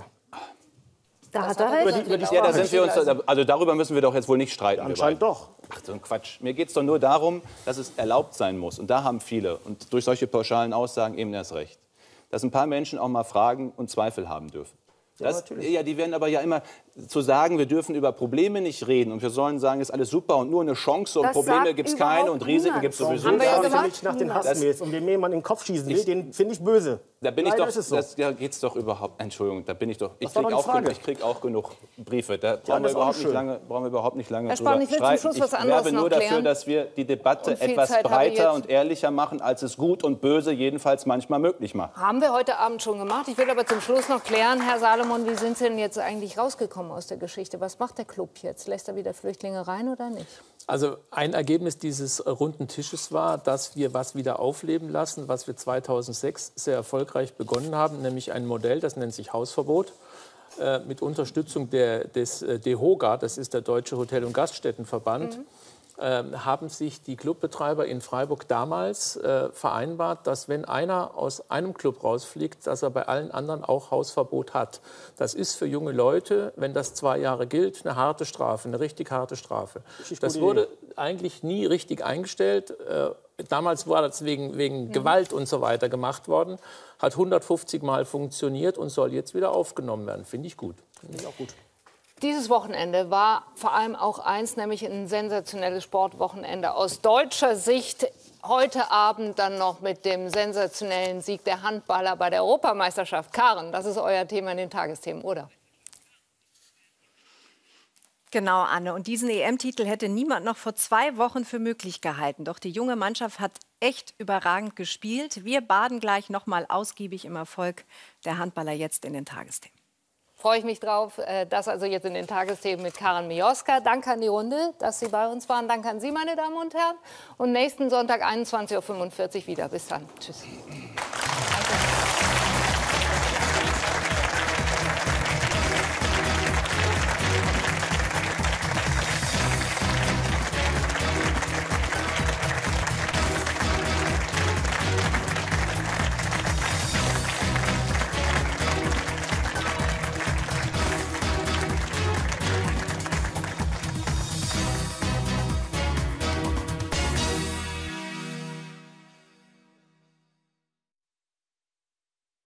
Da hat er recht. Ja, da sind wir uns, also darüber müssen wir doch jetzt wohl nicht streiten. Anscheinend doch. Ach, so ein Quatsch. Mir geht es doch nur darum, dass es erlaubt sein muss. Und da haben viele, und durch solche pauschalen Aussagen eben erst recht, dass ein paar Menschen auch mal Fragen und Zweifel haben dürfen. Ja, die werden aber ja immer zu sagen, wir dürfen über Probleme nicht reden und wir sollen sagen, ist alles super und nur eine Chance und Probleme gibt es keine und Risiken gibt es sowieso gar nicht. Nach den Hassmails und wem man in den Kopf schießen will, den finde ich böse. Da bin ich Leider doch, ist es so. da geht's doch überhaupt, Entschuldigung, da bin ich doch, ich krieg auch genug Briefe, da brauchen wir überhaupt nicht lange Herr Spahn, ich will zum Schluss was anderes Ich werbe nur dafür, dass wir die Debatte etwas breiter und ehrlicher machen, als es Gut und Böse jedenfalls manchmal möglich macht. Haben wir heute Abend schon gemacht. Ich will aber zum Schluss noch klären, Herr Salomon, wie sind Sie denn jetzt eigentlich rausgekommen aus der Geschichte? Was macht der Club jetzt? Lässt er wieder Flüchtlinge rein oder nicht? Also ein Ergebnis dieses runden Tisches war, dass wir was wieder aufleben lassen, was wir 2006 sehr erfolgreich begonnen haben, nämlich ein Modell, das nennt sich Hausverbot, mit Unterstützung des DEHOGA, das ist der Deutsche Hotel- und Gaststättenverband, haben sich die Clubbetreiber in Freiburg damals vereinbart, dass wenn einer aus einem Club rausfliegt, dass er bei allen anderen auch Hausverbot hat. Das ist für junge Leute, wenn das 2 Jahre gilt, eine harte Strafe, eine richtig harte Strafe. Das wurde eigentlich nie richtig eingestellt. Damals war das wegen Gewalt und so weiter gemacht worden. Hat 150 Mal funktioniert und soll jetzt wieder aufgenommen werden. Finde ich gut. Finde ich auch gut. Dieses Wochenende war vor allem auch eins, nämlich ein sensationelles Sportwochenende aus deutscher Sicht. Heute Abend dann noch mit dem sensationellen Sieg der Handballer bei der Europameisterschaft. Karen, das ist euer Thema in den Tagesthemen, oder? Genau, Anne. Und diesen EM-Titel hätte niemand noch vor 2 Wochen für möglich gehalten. Doch die junge Mannschaft hat echt überragend gespielt. Wir baden gleich noch mal ausgiebig im Erfolg der Handballer jetzt in den Tagesthemen. Freue ich mich drauf. Das also jetzt in den Tagesthemen mit Karin Mioska. Danke an die Runde, dass Sie bei uns waren. Danke an Sie, meine Damen und Herren. Und nächsten Sonntag 21:45 Uhr wieder. Bis dann. Tschüss.